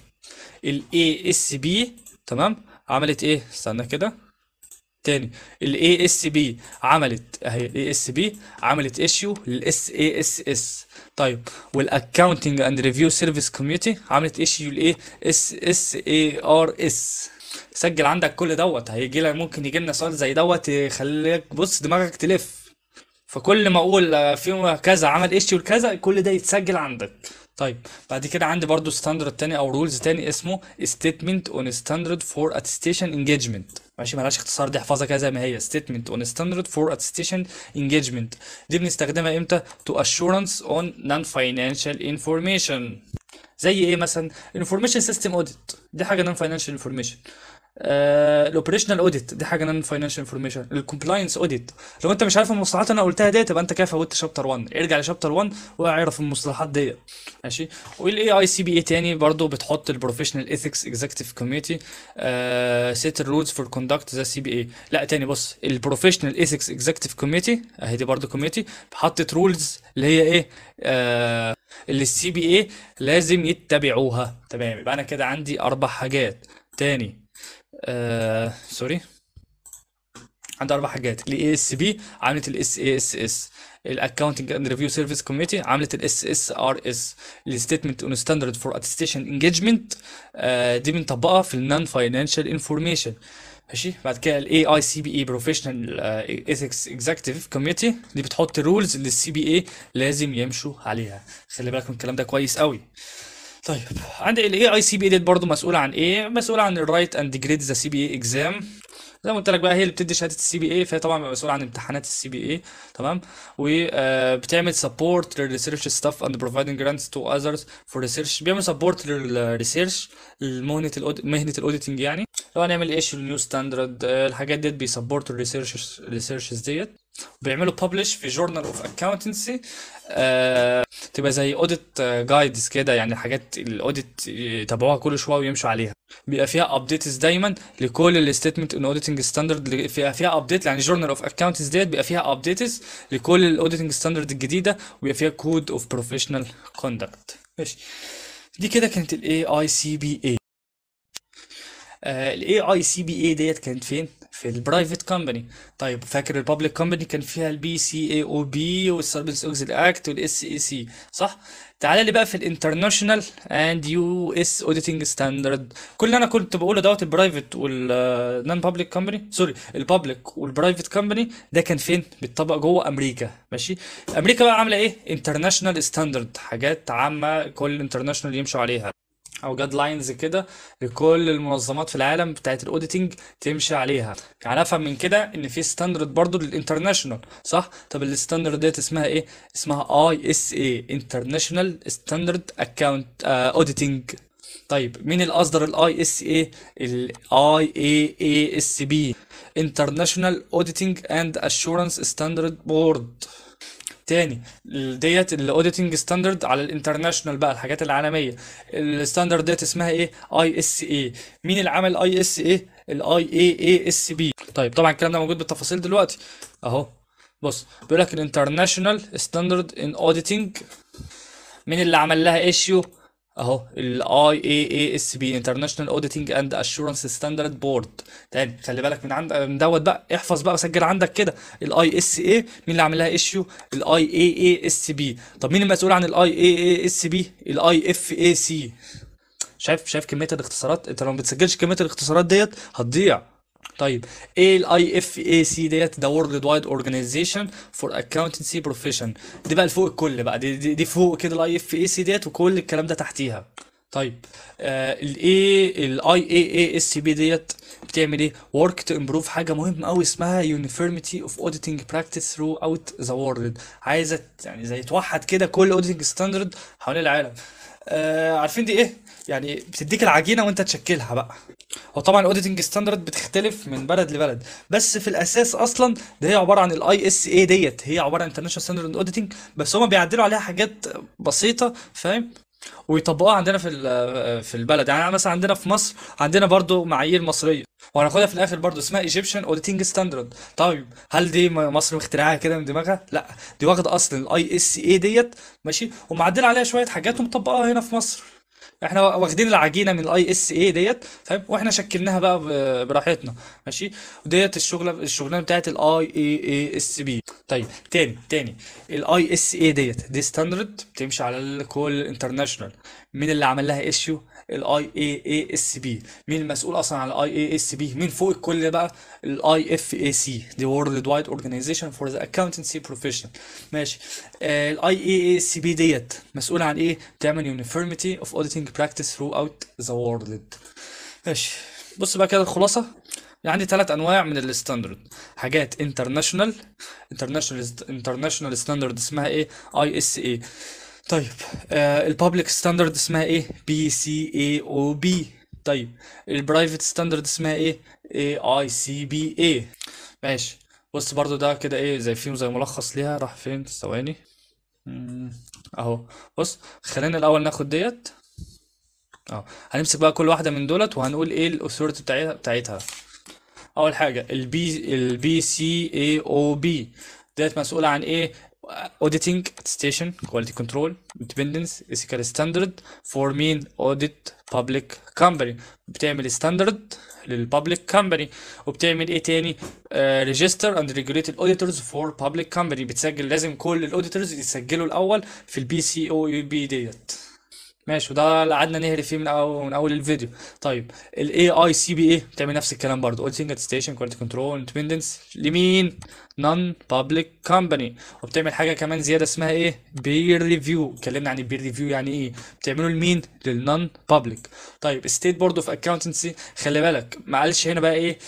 الاي اس بي تمام عملت ايه؟ استنى كده تاني. الاي اس بي عملت اهي الاي اس بي عملت ايشيو للاس اي اس اس. طيب والاكاونتنج اند ريفيو سيرفيس كوميونتي عملت ايشيو لايه؟ اس اس اي ار اس. سجل عندك كل دوت، هيجي لك ممكن يجي لنا سؤال زي دوت يخليك بص دماغك تلف. فكل ما اقول آه، في كذا عمل ايش والكذا كل ده يتسجل عندك. طيب بعد كده عندي برضو ستاندرد تاني او رولز تاني اسمه statement on standard for attestation engagement. ماشي، ملهاش اختصار، دي احفظها كده زي ما هي statement on standard for attestation engagement. دي بنستخدمها امتى؟ to assurance on non-financial information. زي ايه مثلا؟ information system audit دي حاجه non financial information. الاوبريشنال اوديت دي حاجه نون فاينانشال انفورميشن. الكومبلاينس اوديت، لو انت مش عارف المصطلحات اللي انا قلتها ديت يبقى انت كده فوتت شابتر واحد، ارجع لشابتر واحد واعرف المصطلحات ديت. ماشي. والاي اي سي بي اي تاني برضو بتحط البروفيشنال ايثكس اكزيكتيف كوميتي سيت الرولز فور كوندكت ذا سي بي اي. لا تاني بص، البروفيشنال ايثكس اكزيكتيف كوميتي اهي دي برضو كوميتي حطت رولز اللي هي ايه، آه اللي السي بي اي لازم يتبعوها. تمام، يبقى انا كده عندي اربع حاجات تاني. آه سوري، عندي اربع حاجات. الاي اس بي عملت الاس اي اس اس، الاكونتنج اند ريفيو سيرفيس كوميتي عملت الاس اس ار اس، الستيتمنت اون ستاندرد فور اتستيشن انجيجمنت دي بنطبقها في النون فاينانشال انفورميشن. ماشي. بعد كده الاي اي سي بي اي بروفيشنال ايثكس اكزيكتيف كوميتي دي بتحط رولز اللي السي بي اي لازم يمشوا عليها. خلي بالك من الكلام ده كويس قوي. طيب عندي الاي اي سي بي اي ديت برضه مسؤوله عن ايه؟ مسؤوله عن الرايت اند جريد ذا سي بي اي اكزام. زي ما قلت لك بقى هي اللي بتدي شهاده السي بي اي، فهي طبعا مسؤوله عن امتحانات السي بي اي. تمام. وبتعمل سبورت للريسيرش ستاف اند بروفايدنج جرانتس تو اذرز فور ريسيرش. بيعمل سبورت للريسيرش، مهنه الأود... مهنه الاوديتنج يعني. لو هنعمل ايش النيو ستاندرد الحاجات ديت بيسبورت الريسيرش الريسيرشز ديت. بيعملوا ببلش في جورنال اوف اكاونتنسي، تبقى زي اوديت جايدز كده، يعني حاجات الاوديت يتابعوها كل شويه ويمشوا عليها. بيبقى فيها ابديتس دايما لكل الستيتمنت ان اوديتنج ستاندرد، فيها فيها ابديت يعني جورنال اوف اكاونتنس ديت بيبقى فيها ابديتس لكل الاوديتنج ستاندرد الجديده، وبيبقى فيها كود اوف بروفيشنال كوندكت. ماشي. دي كده كانت الاي اي سي بي اي. الاي اي سي بي اي ديت كانت فين؟ في البرايفت كومباني. طيب فاكر البابليك كومباني كان فيها البي سي اي او بي والسيرفيس اوكسيد اكت والاس اي سي، صح؟ تعالى لي بقى في الانترناشونال اند يو اس اوديتنج ستاندرد. كل اللي انا كنت بقوله دوت البرايفت والنون بابليك كومباني، سوري البابليك والبرايفت كومباني ده كان فين؟ بيتطبق جوه امريكا. ماشي. امريكا بقى عامله ايه؟ انترناشونال ستاندرد، حاجات عامه كل انترناشونال يمشوا عليها، او جاد لاينز كده لكل المنظمات في العالم بتاعت الاوديتنج تمشي عليها. يعني افهم من كده ان في ستاندرد برضو للانترناشونال، صح؟ طب الستاندرد ديت اسمها ايه؟ اسمها اي اس اي، انترناشونال ستاندرد اكاونت اوديتنج. طيب مين اللي اصدر الاي اس اي؟ الاي اي اي اس بي، انترناشونال اوديتنج اند اشورنس ستاندرد بورد. تاني ديت الاوديتنج ستاندرد على الانترناشونال بقى، الحاجات العالميه. الستاندرد ديت اسمها ايه؟ اي اس اي. مين اللي عمل اي اس اي؟ الاي اي اي اس بي. طيب طبعا الكلام ده موجود بالتفاصيل دلوقتي اهو. بص بيقول لك الانترناشونال ستاندرد ان اوديتنج، مين اللي عمل لها ايشيو؟ اهو الاي اي اي اس بي، انترناشونال اوديتنج اند اشورنس ستاندرد بورد. تاني خلي بالك من عند من دوت بقى، احفظ بقى وسجل عندك كده. الاي اس اي مين اللي عامل لها ايشيو؟ الاي اي اي اس بي. طب مين المسؤول عن الاي اي اي اس بي؟ الاي اف اي سي. شايف شايف كميه الاختصارات؟ انت لو ما بتسجلش كميه الاختصارات ديت هتضيع. طيب ايه الاي اف اي سي ديت؟ ده وورلد وايد اورجانيزيشن فور اكاونتنسي بروفيشن. دي بقى فوق الكل بقى، دي, دي, دي فوق كده الاي اف اي سي ديت وكل الكلام ده تحتيها. طيب الاي الاي اي اي اس بي ديت بتعمل ايه؟ ورك تو امبروف حاجه مهمه قوي اسمها يونيفورميتي اوف اوديتنج براكتس ثرو اوت ذا وورلد. عايزه يعني زي توحد كده كل اوديتنج ستاندرد حوالين العالم. آه عارفين دي ايه؟ يعني بتديك العجينه وانت تشكلها بقى. هو طبعا الاوديتنج ستاندرد بتختلف من بلد لبلد، بس في الاساس اصلا ده هي عباره عن الاي اس اي ديت، هي عباره عن انترناشونال ستاندرد اوديتنج، بس هما بيعدلوا عليها حاجات بسيطه، فاهم؟ ويطبقوها عندنا في في البلد. يعني مثلا عندنا في مصر عندنا برضو معايير مصريه، وهناخدها في الاخر برضو اسمها ايجيبشن اوديتنج ستاندرد. طيب هل دي مصر مخترعاها كده من دماغها؟ لا، دي واخده اصلا الاي اس اي ديت، ماشي، ومعدله عليها شويه حاجات ومطبقاها هنا في مصر. احنا واخدين العجينه من الاي اس اي ديت، فاهم، واحنا شكلناها بقى ب- براحتنا. ماشي. وديت الشغله الشغلانه بتاعت الاي اي اي اس بي. طيب تاني تاني الاي اس اي ديت دي ستاندرد بتمشي على الكل انترناشونال. مين اللي عمل لها ايشيو؟ الاي اي اي اس بي. مين المسؤول اصلا عن الاي اي اس بي؟ مين فوق الكل بقى؟ الاي اف اي سي، دي وورلد وايد اورجانيزيشن فور ذا اكاونتنسي بروفيشن. ماشي. الاي اي اي اس بي ديت مسؤول عن ايه؟ تعمل uniformity of auditing practice throughout the world. ماشي. بص بقى كده الخلاصه. يعني ثلاث انواع من الستاندرد. حاجات انترناشونال، انترناشونال انترناشونال ستاندرد اسمها ايه؟ اي اس اي. طيب آه البابليك ستاندرد اسمها ايه؟ بي سي اي او بي. طيب البرايفت ستاندرد اسمها ايه؟ اي اي سي بي اي. ماشي. بص برضو ده كده ايه زي فيهم زي ملخص ليها. راح فين؟ ثواني. مم، اهو. بص خلينا الاول ناخد ديت. اه هنمسك بقى كل واحده من دولت وهنقول ايه الاثوريتي بتاعتها بتاعتها اول حاجه البي البي سي اي او بي ديت مسؤوله عن ايه؟ auditing attestation quality control independence ethical standard for مين؟ audit public company. بتعمل standard للبابليك company. وبتعمل ايه تاني؟ uh, register and regulate auditors for public company. بتسجل، لازم كل الاوديتورز يسجلوا الاول في البي سي او بي ديت. ماشي. وده اللي قعدنا نهري فيه من أول من اول الفيديو. طيب الاي اي سي بي اي بتعمل نفس الكلام برضه auditing attestation quality control independence لمين؟ non public company. وبتعمل حاجه كمان زياده اسمها ايه؟ peer review. اتكلمنا عن البير ريفيو يعني ايه. بتعمله لمين؟ للنون public. طيب ستيت برضه في accountancy خلي بالك ما قالش هنا بقى ايه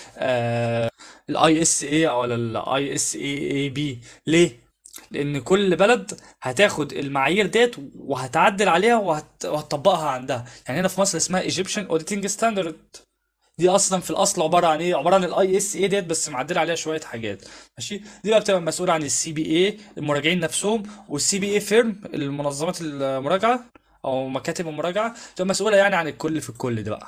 الاي اس اي او الاي اس اي اي بي. ليه؟ لان كل بلد هتاخد المعايير ديت وهتعدل عليها وهت... وهتطبقها عندها. يعني هنا في مصر اسمها Egyptian Auditing Standard. دي اصلا في الاصل عباره عن ايه؟ عباره عن الاي اس اي ديت بس معدل عليها شويه حاجات. ماشي. دي بقى بتبقى مسؤوله عن السي بي اي المراجعين نفسهم، والسي بي اي فيرم المنظمات المراجعه او مكاتب المراجعه بتبقى مسؤوله يعني عن الكل في الكل ده بقى.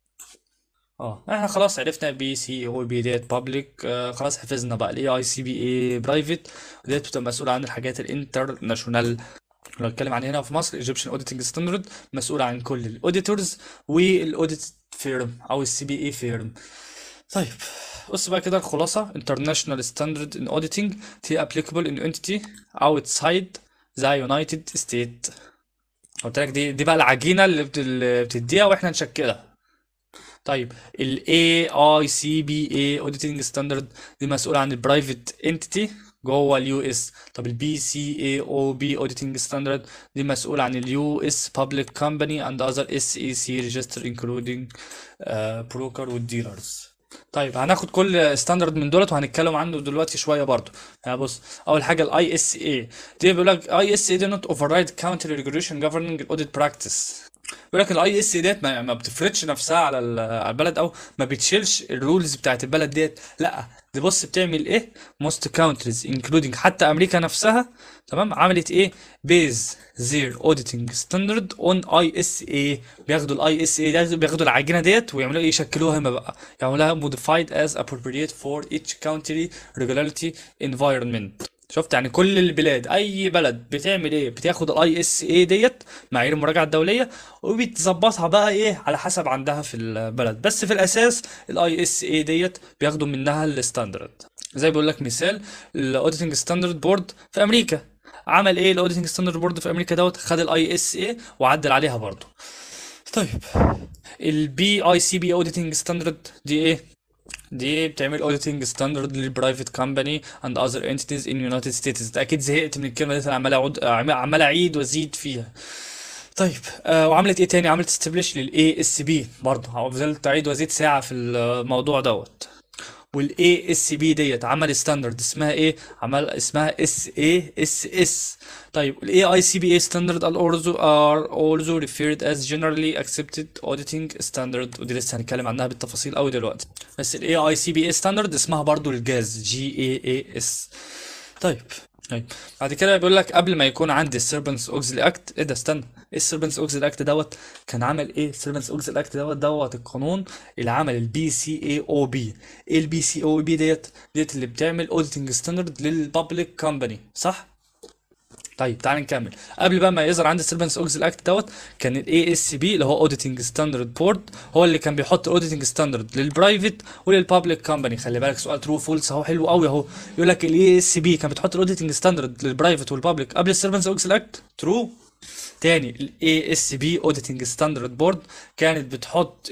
اه احنا خلاص عرفنا بي سي او بي ديت بابليك. آه خلاص حفظنا بقى الاي اي سي بي اي برايفت. وديت بتبقى مسؤولة عن الحاجات الانترناشونال. لو اتكلم عن هنا في مصر ايجيبشن اوديتنج ستاندرد مسؤول عن كل الاوديتورز والاوديت فيرم او السي بي اي فيرم. طيب بص بقى كده الخلاصة. international standard in auditing هي applicable in entity outside the United States. قلت لك دي دي بقى العجينة اللي بت- اللي بتديها واحنا نشكلها. طيب ال اي اي سي بي اي Auditing Standard دي مسؤولة عن ال Private Entity جوه اليو اس. طب ال بي سي اي او بي Auditing Standard دي مسؤولة عن ال يو اس Public Company and other اس اي سي Register including uh, broker و dealers. طيب هناخد كل ستاندرد من دولت وهنتكلم عنه دلوقتي شويه برضه. يعني بص اول حاجه الاي اس اي دي بيقول لك اي اس اي دي نوت اوفررايد كاونتري ريجوليشن جوفرنينج الاوديت براكتس. بيقول لك الاي اس ديت ما, ما بتفرضش نفسها على ال- على البلد او ما بتشيلش الرولز بتاعت البلد ديت. لا دي بص بتعمل ايه؟ most countries including حتى امريكا نفسها تمام عملت ايه؟ base their auditing standard on اي اس اي. بياخدوا الاي اس اي بياخدوا العجينه ديت ويعملوا ايه؟ يشكلوها هما بقى يعملوها modified as appropriate for each country regularity environment. شفت؟ يعني كل البلاد اي بلد بتعمل ايه؟ بتاخد الاي اس اي ديت معايير المراجعه الدوليه وبتظبطها بقى ايه على حسب عندها في البلد. بس في الاساس الاي اس اي ديت بياخدوا منها الستاندرد. زي بيقول لك مثال الاوديتنج ستاندرد بورد في امريكا عمل ايه؟ الاوديتنج ستاندرد بورد في امريكا دوت خد الاي اس اي وعدل عليها برضه. طيب البي اي سي بي اوديتنج ستاندرد دي ايه؟ دي بتعمل auditing standard للبرايفت كومباني and other entities in United States. انت اكيد زهقت من الكلمه دي انا عمال اعود عمال اعيد وازيد فيها. طيب آه وعملت ايه تاني؟ عملت establish للاي اس بي برضه. فضلت اعيد وازيد ساعه في الموضوع دوت. والاي اس بي ديت عمل ستاندرد اسمها ايه؟ عمل اسمها اس اي اس اس. طيب الاي اي سي بي اي ستاندرد are also are also referred as generally accepted auditing standard. ودي لسه هنتكلم عنها بالتفاصيل قوي دلوقتي. بس الاي اي سي بي اي ستاندرد اسمها برضو الجاز جي اي اي اس. طيب طيب بعد كده بيقول لك قبل ما يكون عندي السيربنس اوكسلي اكت. ايه ده؟ استنى. ايه السيربنس اوكسلي اكت دوت؟ كان عمل ايه السيربنس اوكسلي اكت دوت؟ دوت القانون اللي عمل البي سي اي او بي. ايه البي سي او بي ديت؟ ديت اللي بتعمل اوديتنج ستاندرد للبابليك كومباني صح؟ طيب تعال نكمل. قبل بقى ما يظهر عندي السيرفنس اوكسيل اكت دوت، كان الاي اس بي اللي هو اوديتنج ستاندرد بورد هو اللي كان بيحط اوديتنج ستاندرد للبرايفت وللبابليك كومباني. خلي بالك سؤال ترو فولس اهو، حلو قوي اهو. يقول لك الاي اس بي كان بتحط الاوديتنج ستاندرد للبرايفت والبابليك قبل السيرفنس اوكسيل اكت، ترو. تاني الاي اس بي اوديتنج ستاندرد بورد كانت بتحط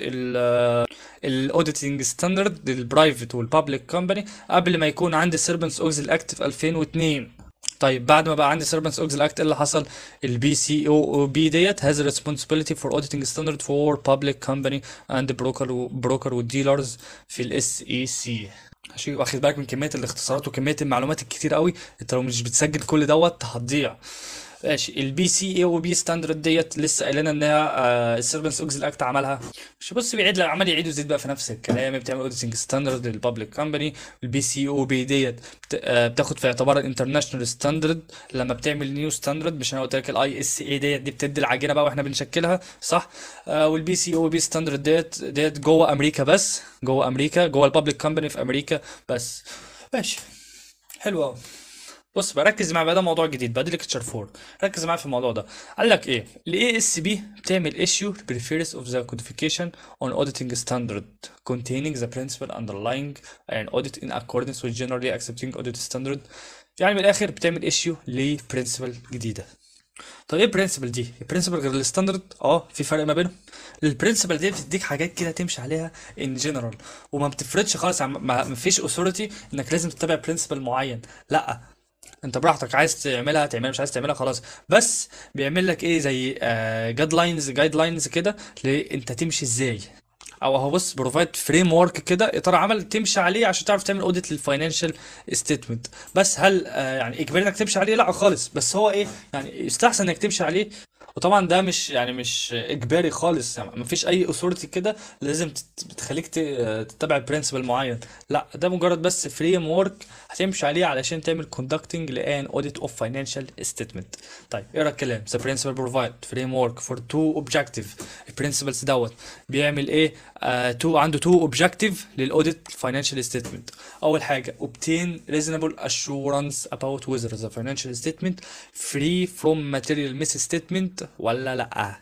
الاوديتنج ستاندرد للبرايفت والبابليك كومباني قبل ما يكون عندي سيرفنس اوكسيل اكت في ألفين واثنين. طيب بعد ما بقى عندي سيرفنس اوكسيل اكت، ايه اللي حصل؟ البي سي او او بي ديت has a responsibility for auditing standard for public company and broker broker والديلرز في الاس اي سي. ماشي، واخد بالك من كميه الاختصارات وكميه المعلومات الكتير قوي، انت لو مش بتسجل كل دوت هتضيع. ماشي، البي سي اي او بي ستاندرد ديت لسه قايلنا انها السيرفنس اوكسيل اكت عملها. مش بص بيعيد عمال يعيد ويزيد بقى في نفس الكلام. بتعمل اوديتنج ستاندرد للبابليك كومباني. البي سي او بي ديت بت- آه، بتاخد في اعتبار الانترناشونال ستاندرد لما بتعمل نيو ستاندرد. مش انا قلت لك الاي اس اي ديت دي بتدي العجينه بقى واحنا بنشكلها، صح؟ آه والبي سي او بي ستاندرد ديت ديت جوه امريكا بس، جوه امريكا، جوه البابليك كومباني في امريكا بس. ماشي، حلو قوي. بص بركز معايا بقى، ده موضوع جديد بقى، دي ليكتشر أربعة. ركز معايا في الموضوع ده. قال لك ايه؟ الاي اس بي بتعمل issue prefers of the codification on auditing standard containing the principle underlying an audit in accordance with generally accepting audit standard. يعني من الاخر بتعمل issue لبرنسبل جديده. طب ايه البرنسبل دي؟ البرنسبل غير الستاندرد؟ اه في فرق ما بينهم. البرنسبل دي بتديك حاجات كده تمشي عليها ان جنرال، وما بتفرضش خالص عن- ما ما فيش اوثوريتي انك لازم تتبع برنسبل معين، لا. انت براحتك، عايز تعملها تعملها، مش عايز تعملها خلاص. بس بيعمل لك ايه زي جايد لاينز جايد لاينز كده ل- انت تمشي ازاي. او اهو بص، بروفايد فريم ورك كده، اطار عمل تمشي عليه عشان تعرف تعمل اوديت للفاينانشال ستيتمنت. بس هل آه يعني اجباري انك تمشي عليه؟ لا خالص، بس هو ايه يعني يستحسن انك تمشي عليه. وطبعا ده مش يعني مش اجباري خالص، يعني مفيش اي اثورتي كده لازم تت- بتخليك ت- تتبع برنسبل معين. لا، ده مجرد بس فريم ورك هتمشي عليه علشان تعمل conducting لان audit of financial statement. طيب اقرا الكلام. the principle provide framework for two objective. البرنسبلز دوت بيعمل ايه؟ آه تو عنده two objective للاوديت financial statement. اول حاجه obtain reasonable assurance about whether the financial statement free from material misstatement ولا لا.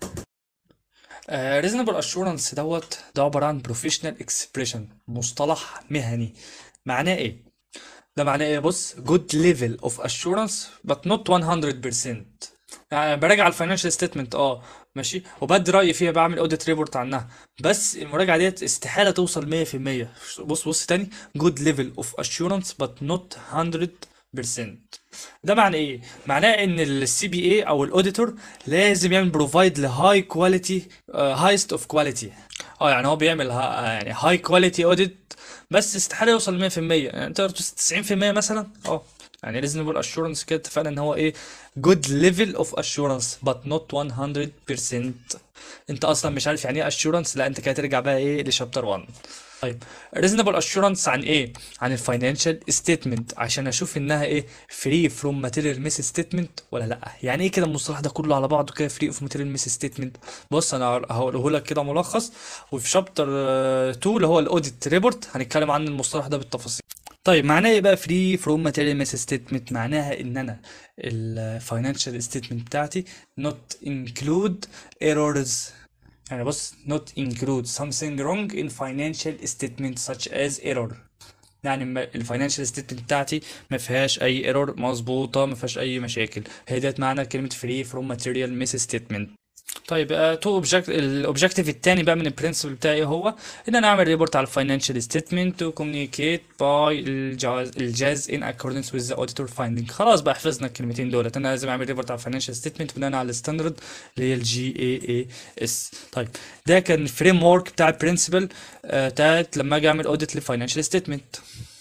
آه reasonable assurance دوت ده عباره عن professional expression، مصطلح مهني. معناه ايه؟ ده معناه ايه؟ بص good level of assurance but not one hundred percent. يعني براجع الفاينانشال ستيتمنت اه ماشي، وبدي رأيي فيها، بعمل اوديت ريبورت عنها، بس المراجعة ديت استحالة توصل مية في المية. بص بص تاني، good level of assurance but not one hundred percent. ده معنى ايه؟ معناه ان السي بي اي او الاوديتور لازم يعمل بروفايد لهاي كواليتي، هايست اوف كواليتي. اه يعني هو بيعمل ها يعني هاي كواليتي اوديت، بس استحاله يوصل مية في المية. يعني تقدر توصل تسعين في المية مثلا. اه يعني reasonable assurance كده اتفقنا ان هو ايه؟ good level of assurance but not one hundred percent. انت اصلا مش عارف يعني ايه assurance؟ لا انت كده ترجع بقى ايه لشابتر واحد. طيب reasonable assurance عن ايه؟ عن الفاينانشال ستيتمنت، عشان اشوف انها ايه؟ free from material misstatement ولا لا. يعني ايه كده المصطلح ده كله على بعضه كده free of material misstatement؟ بص انا هقوله لك كده ملخص، وفي شابتر اتنين اللي هو الاوديت ريبورت هنتكلم عن المصطلح ده بالتفاصيل. طيب معناه ايه بقى free from material misstatement؟ معناها ان انا الفاينانشال ستيتمنت بتاعتي not include errors. يعني بص not include something wrong in financial statement such as error. يعني الفاينانشال ستيتمنت بتاعتي ما فيهاش اي ايرور، مظبوطه، ما فيهاش اي مشاكل. هي ديت معنى كلمه free from material misstatement. طيب تو اوبجكت الاوبجكتيف التاني بقى من البرنسبل بتاعي هو ان انا اعمل ريبورت على الفاينانشال ستيتمنت وكوميونيكيت باي الجاز الجاز ان اكوردنس وذ ذا اوديتور فايندنج. خلاص بقى حفظنا الكلمتين دولت. انا لازم اعمل ريبورت على الفاينانشال ستيتمنت بناء على الستاندرد اللي هي الجي اي اي اس. طيب ده كان الفريم ورك بتاع البرنسبل بتاعت لما اجي اعمل اوديت للفاينانشال ستيتمنت.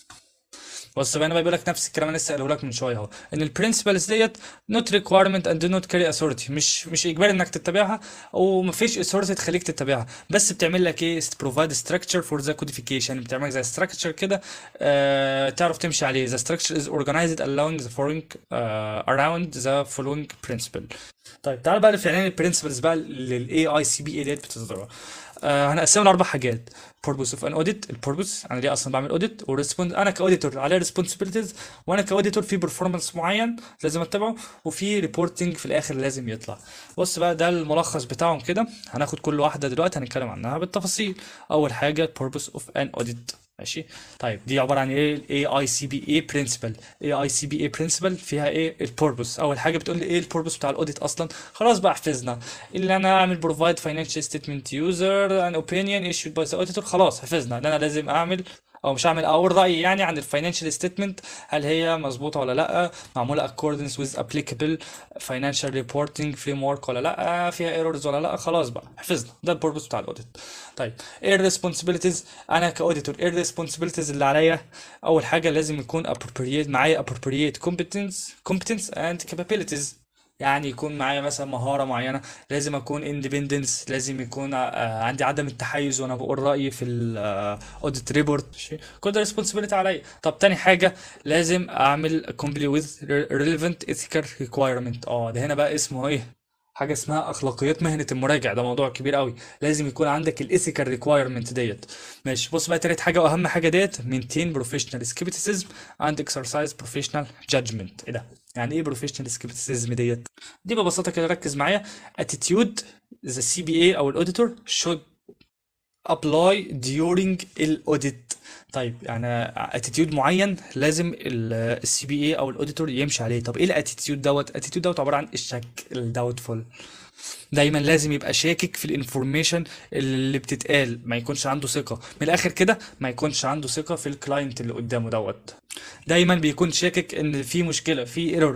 بص بقى انا بقول لك نفس الكلام اللي لسه قايله لك من شويه اهو، ان البرنسبلز ديت نوت ريكويرمنت اند نوت كاري اثورتي، مش مش اجباري انك تتبعها، ومفيش اثورتي تخليك تتبعها، بس بتعمل لك ايه؟ بروفايد ستراكشر فور ذا كوديفيكيشن. بتعمل لك زي ستراكشر كده آه تعرف تمشي عليه. ذا ستراكشر از اورجانيزد allowing the following uh, around the following principle. طيب تعال بقى في عنوان البرنسبلز بقى للاي اي سي بي اي ديت بتصدرها. آه هنقسمها لاربع حاجات: purpose of an audit، البوربوس انا ليه اصلا بعمل اوديت، وريسبونس انا كاوديتور عليه responsibilities، وانا كاوديتور في performance معين لازم اتبعه، وفي ريبورتنج في الاخر لازم يطلع. بص بقى ده الملخص بتاعهم كده، هناخد كل واحده دلوقتي هنتكلم عنها بالتفاصيل. اول حاجه purpose of an audit، ماشي. طيب دي عباره عن ايه؟ الاي اي سي بي اي برنسبل. اي اي سي بي اي برنسبل فيها ايه؟ البوربوس. اول حاجه بتقول لي ايه البوربوس بتاع الاوديت اصلا؟ خلاص بقى حفظنا اللي انا اعمل بروفايد فاينانشال ستيتمنت يوزر ان اوبينيون ايشود باي ذا اوديتور. خلاص حفظنا ان انا لازم اعمل او مش هعمل اول راي يعني عن الفاينانشال ستيتمنت، هل هي مظبوطه ولا لا، معموله accordance with applicable financial reporting framework ولا لا، فيها ايرورز ولا لا. خلاص بقى حفظنا ده البوربوس بتاع الاوديت. طيب ايه الريسبونسبيلتيز؟ انا كاوديتور ايه الريسبونسبيلتيز اللي عليا؟ اول حاجه لازم يكون appropriate معايا appropriate competence competence and capabilities، يعني يكون معايا مثلا مهارة معينة، لازم أكون independence، لازم يكون آه، عندي عدم التحيز وأنا بقول رأيي في ال uh, audit report. ماشي؟ كل ده responsibility عليا. طب تاني حاجة لازم أعمل comply with relevant ethical requirement. اه ده هنا بقى اسمه ايه؟ حاجة اسمها أخلاقيات مهنة المراجع، ده موضوع كبير قوي، لازم يكون عندك الإيثيكال ريكوايرمنت ديت. ماشي بص بقى تالت حاجة وأهم حاجة ديت maintain professional skepticism and exercise professional judgment. إيه ده؟ يعني إيه professional skepticism ديت؟ دي ببساطة كده ركز معايا: attitude the سي بي إيه أو الأوديتور should apply during الاوديت. طيب يعني اتيتيود معين لازم السي بي اي او الاوديتور يمشي عليه. طب ايه الاتيتيود دوت؟ الاتيتيود دوت عباره عن الشك، الداوتفول. دايما لازم يبقى شاكك في الانفورميشن اللي بتتقال، ما يكونش عنده ثقه من الاخر كده، ما يكونش عنده ثقه في الكلاينت اللي قدامه دوت. دايما بيكون شاكك ان في مشكله، في ايرور،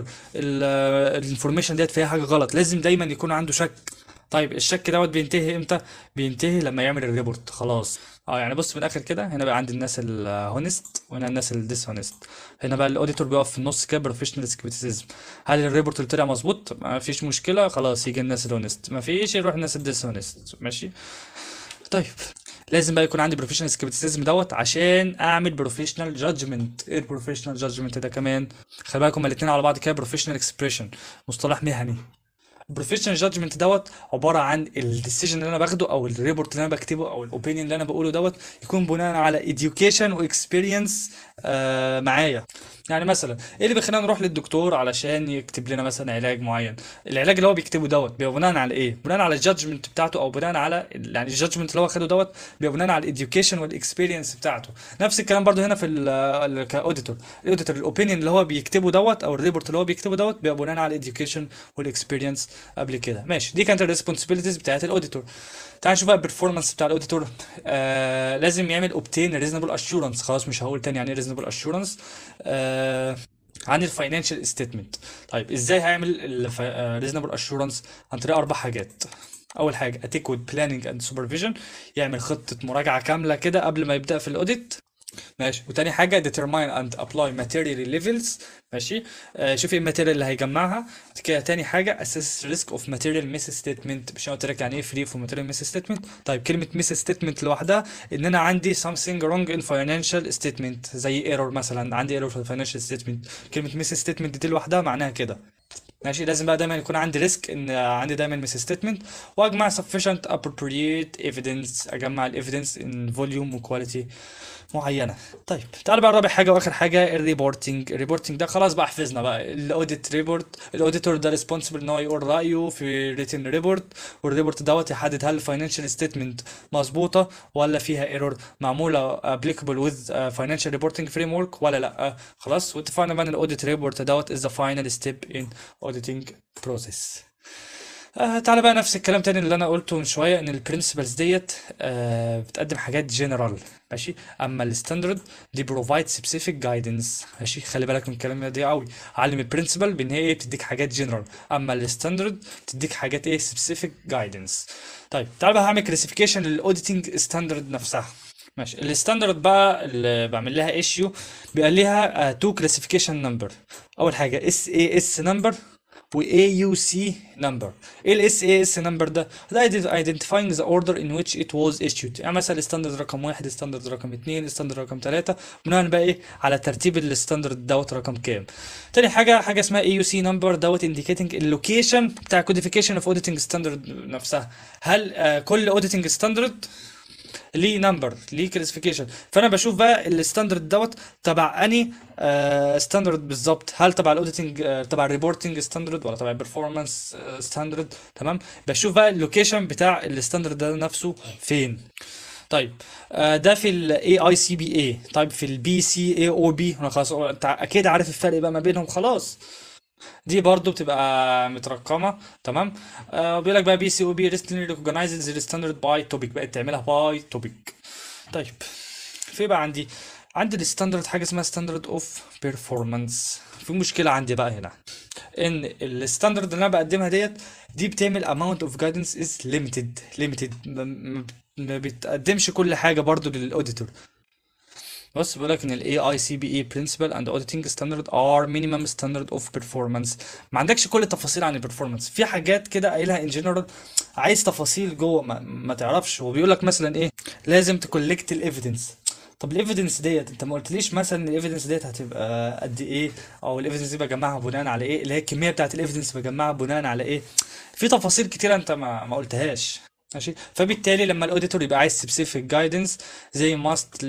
الانفورميشن ديت فيها حاجه غلط، لازم دايما يكون عنده شك. طيب الشك دوت بينتهي امتى؟ بينتهي لما يعمل الريبورت. خلاص اه يعني بص من الاخر كده، هنا بقى عندي الناس الهونست وهنا الناس الديس هونست. هنا بقى الاوديتور بيقف في النص كده بروفيشنال سكيبتيزم، هل الريبورت اللي طلع مظبوط؟ ما فيش مشكله، خلاص يجي الناس الهونست، ما فيش يروح الناس الديس هونست. ماشي. طيب لازم بقى يكون عندي بروفيشنال سكيبتيزم دوت عشان اعمل بروفيشنال جادجمنت. ايه البروفيشنال جادجمنت ده كمان؟ خلي بالكم الاثنين على بعض كده، بروفيشنال اكسبريشن مصطلح مهني. البروفيشنال جادجمنت دوت عباره عن الديسيجن اللي انا باخده او الريبورت اللي انا بكتبه او الاوبينيون اللي انا بقوله دوت يكون بناء على education واكسبيرينس آه معايا. يعني مثلا ايه اللي بيخلينا نروح للدكتور علشان يكتب لنا مثلا علاج معين؟ العلاج اللي هو بيكتبه دوت بيبقى بناء على ايه؟ بناء على الجادجمنت بتاعته، او بناء على ال- يعني الجادجمنت اللي هو خده دوت بيبقى بناء على الاديوكيشن والاكسبيرينس بتاعته. نفس الكلام برضو هنا في ال- كاوديتور، الاوديتور الاوبينيون اللي هو بيكتبه دوت او الريبورت اللي هو بيكتبه دوت بيبقى بناء على الاديوكيشن والاكسبيرينس قبل كده. ماشي دي كانت الريسبونسبيلتيز بتاعت الاوديتور. تعال نشوف بقى البرفورمانس بتاع الاوديتور. آه لازم يعمل اوبتين ريزونبل اشورنس. خلاص مش هقول تاني يعني ايه ريزونبل اشورنس. آه عن الفاينانشال ستيتمنت. طيب ازاي هيعمل الريزونبل اشورنس؟ عن طريق اربع حاجات. اول حاجه اتيكويد بلاننج اند سوبرفيجن، يعمل خطه مراجعه كامله كده قبل ما يبدا في الاوديت. ماشي. وتاني حاجة determine and apply material levels. ماشي. آه شوف ايه الماتيريال اللي هيجمعها. بعد كده تاني حاجة assess risk of material misstatement. مش انا قلت لك يعني ايه free from material misstatement؟ طيب كلمة misstatement لوحدها ان انا عندي something wrong in financial statement، زي error مثلا، عندي error في financial statement. كلمة misstatement دي لوحدها معناها كده. ماشي. لازم بقى دايما يكون عندي ريسك ان عندي دايما ميس ستيتمنت، واجمع sufficient appropriate evidence، اجمع الايفيدنس ان فوليوم وكواليتي معينه. طيب تعال بقى رابع حاجه واخر حاجه الريبورتنج. الريبورتنج ده خلاص بقى حفظنا بقى الاوديت ريبورت. الاوديتور ده ريسبونسبل ان هو يقول رايه في ريتن ريبورت، والريبورت دوت يحدد هل الفاينانشال ستيتمنت مظبوطه ولا فيها ايرور، معموله applicable with uh, financial reporting framework ولا لا. خلاص واتفقنا بقى ان الاوديت ريبورت دوت is the final step in auditing process. آه تعالى بقى نفس الكلام تاني اللي انا قلته من شويه، ان البرنسبلز ديت آه بتقدم حاجات جنرال. ماشي. اما الستاندرد دي بروفايد سبيسيفيك جايدنس. ماشي خلي بالك من الكلام ده قوي. علم البرنسبل بان هي ايه؟ بتديك حاجات جنرال، اما الستاندرد بتديك حاجات ايه؟ سبيسيفيك جايدنس. طيب تعالى بقى هعمل كلاسيفيكيشن للاوديتنج ستاندرد نفسها. ماشي. الستاندرد بقى اللي بعمل لها ايشيو بيبقى ليها تو كلاسيفيكيشن نمبر. اول حاجه اس اي اس نمبر، و إيه يو سي number. ايه ال إس إيه إس number ده؟ ده identifying the order in which it was issued. يعني مثلا الستاندرد رقم واحد، الستاندرد رقم اتنين، الستاندرد رقم تلاتة، بناء بقى ايه على ترتيب الستاندرد دوت رقم كام. تاني حاجة حاجة اسمها إيه يو سي number دوت indicating اللوكيشن بتاع codification of auditing standard نفسها. هل آه كل auditing standard ليه نمبر، ليه كلاسيفيكيشن، فانا بشوف بقى الستاندرد دوت تبع اني ستاندرد بالظبط. هل تبع الاوديتنج آه تبع الريبورتنج ستاندرد ولا تبع البرفورمانس ستاندرد. تمام. بشوف بقى اللوكيشن بتاع الستاندرد ده نفسه فين. طيب آه ده في ال إيه آي سي بي إيه. طيب في ال بي سي إيه أو بي انا خلاص انت اكيد عارف الفرق بقى ما بينهم خلاص. دي برضو بتبقى مترقمه. تمام. آه بيقول لك بقى بي سي او بي recently recognizes the standard by topic، بقت تعملها باي توبيك. طيب في بقى عندي عندي الستاندرد حاجه اسمها ستاندرد اوف بيرفورمانس. في مشكله عندي بقى هنا ان الستاندرد اللي انا بقدمها ديت دي بتعمل amount of guidance is limited limited ما ما- ما بتقدمش كل حاجه برضو للاوديتور. بص بيقول لك ان ال إيه آي سي بي إيه principle and auditing standard are minimum standard of performance. ما عندكش كل التفاصيل عن البرفورمانس، في حاجات كده قايلها in general، عايز تفاصيل جوه ما, ما تعرفش. هو بيقول لك مثلا ايه لازم تكولكت الايفيدنس. طب الايفيدنس ديت انت ما قلتليش مثلا الايفيدنس ديت هتبقى قد ايه، او الايفيدنس دي بجمعها بناء على ايه، اللي هي الكميه بتاعت الايفيدنس بجمعها بناء على ايه. في تفاصيل كتيره انت ما ما قلتهاش. ماشي. فبالتالي لما الاوديتور يبقى عايز specific guidance زي must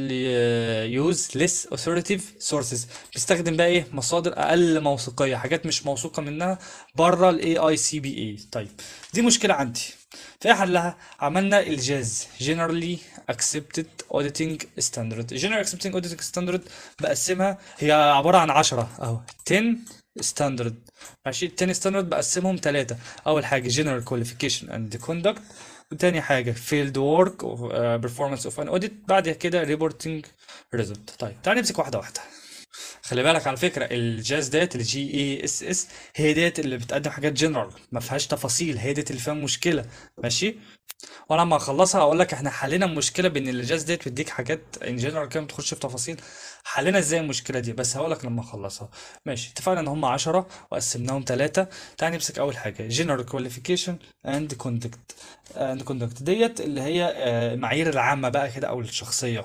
use less authoritative sources، بيستخدم بقى ايه مصادر اقل موثوقيه، حاجات مش موثوقه منها بره ال إيه آي سي بي إيه. طيب دي مشكله عندي، فايه حلها؟ عملنا الجاز generally accepted auditing standard. generally accepted auditing standard بقسمها هي عباره عن عشرة اهو عشرة ستاندرد. ماشي. ال عشرة ستاندرد بقسمهم ثلاثة. أول حاجة general qualification and conduct، وتاني حاجة field work of uh, performance of an audit، بعد كده reporting result. طيب تعال نمسك واحدة واحدة. خلي بالك على فكرة الجاز ديت الجي اي اس اس هي ديت اللي بتقدم حاجات جنرال ما فيهاش تفاصيل، هي ديت اللي فيها مشكلة. ماشي. وانا لما اخلصها اقول لك احنا حلينا المشكله بين الجاز ديت بيديك حاجات ان جنرال كده بتخش في تفاصيل، حلينا ازاي المشكله دي، بس هقول لك لما اخلصها. ماشي. اتفقنا ان هم عشرة وقسمناهم ثلاثة. تعال نمسك اول حاجه general qualification and conduct. and conduct ديت اللي هي آه، المعايير العامه بقى كده او الشخصيه.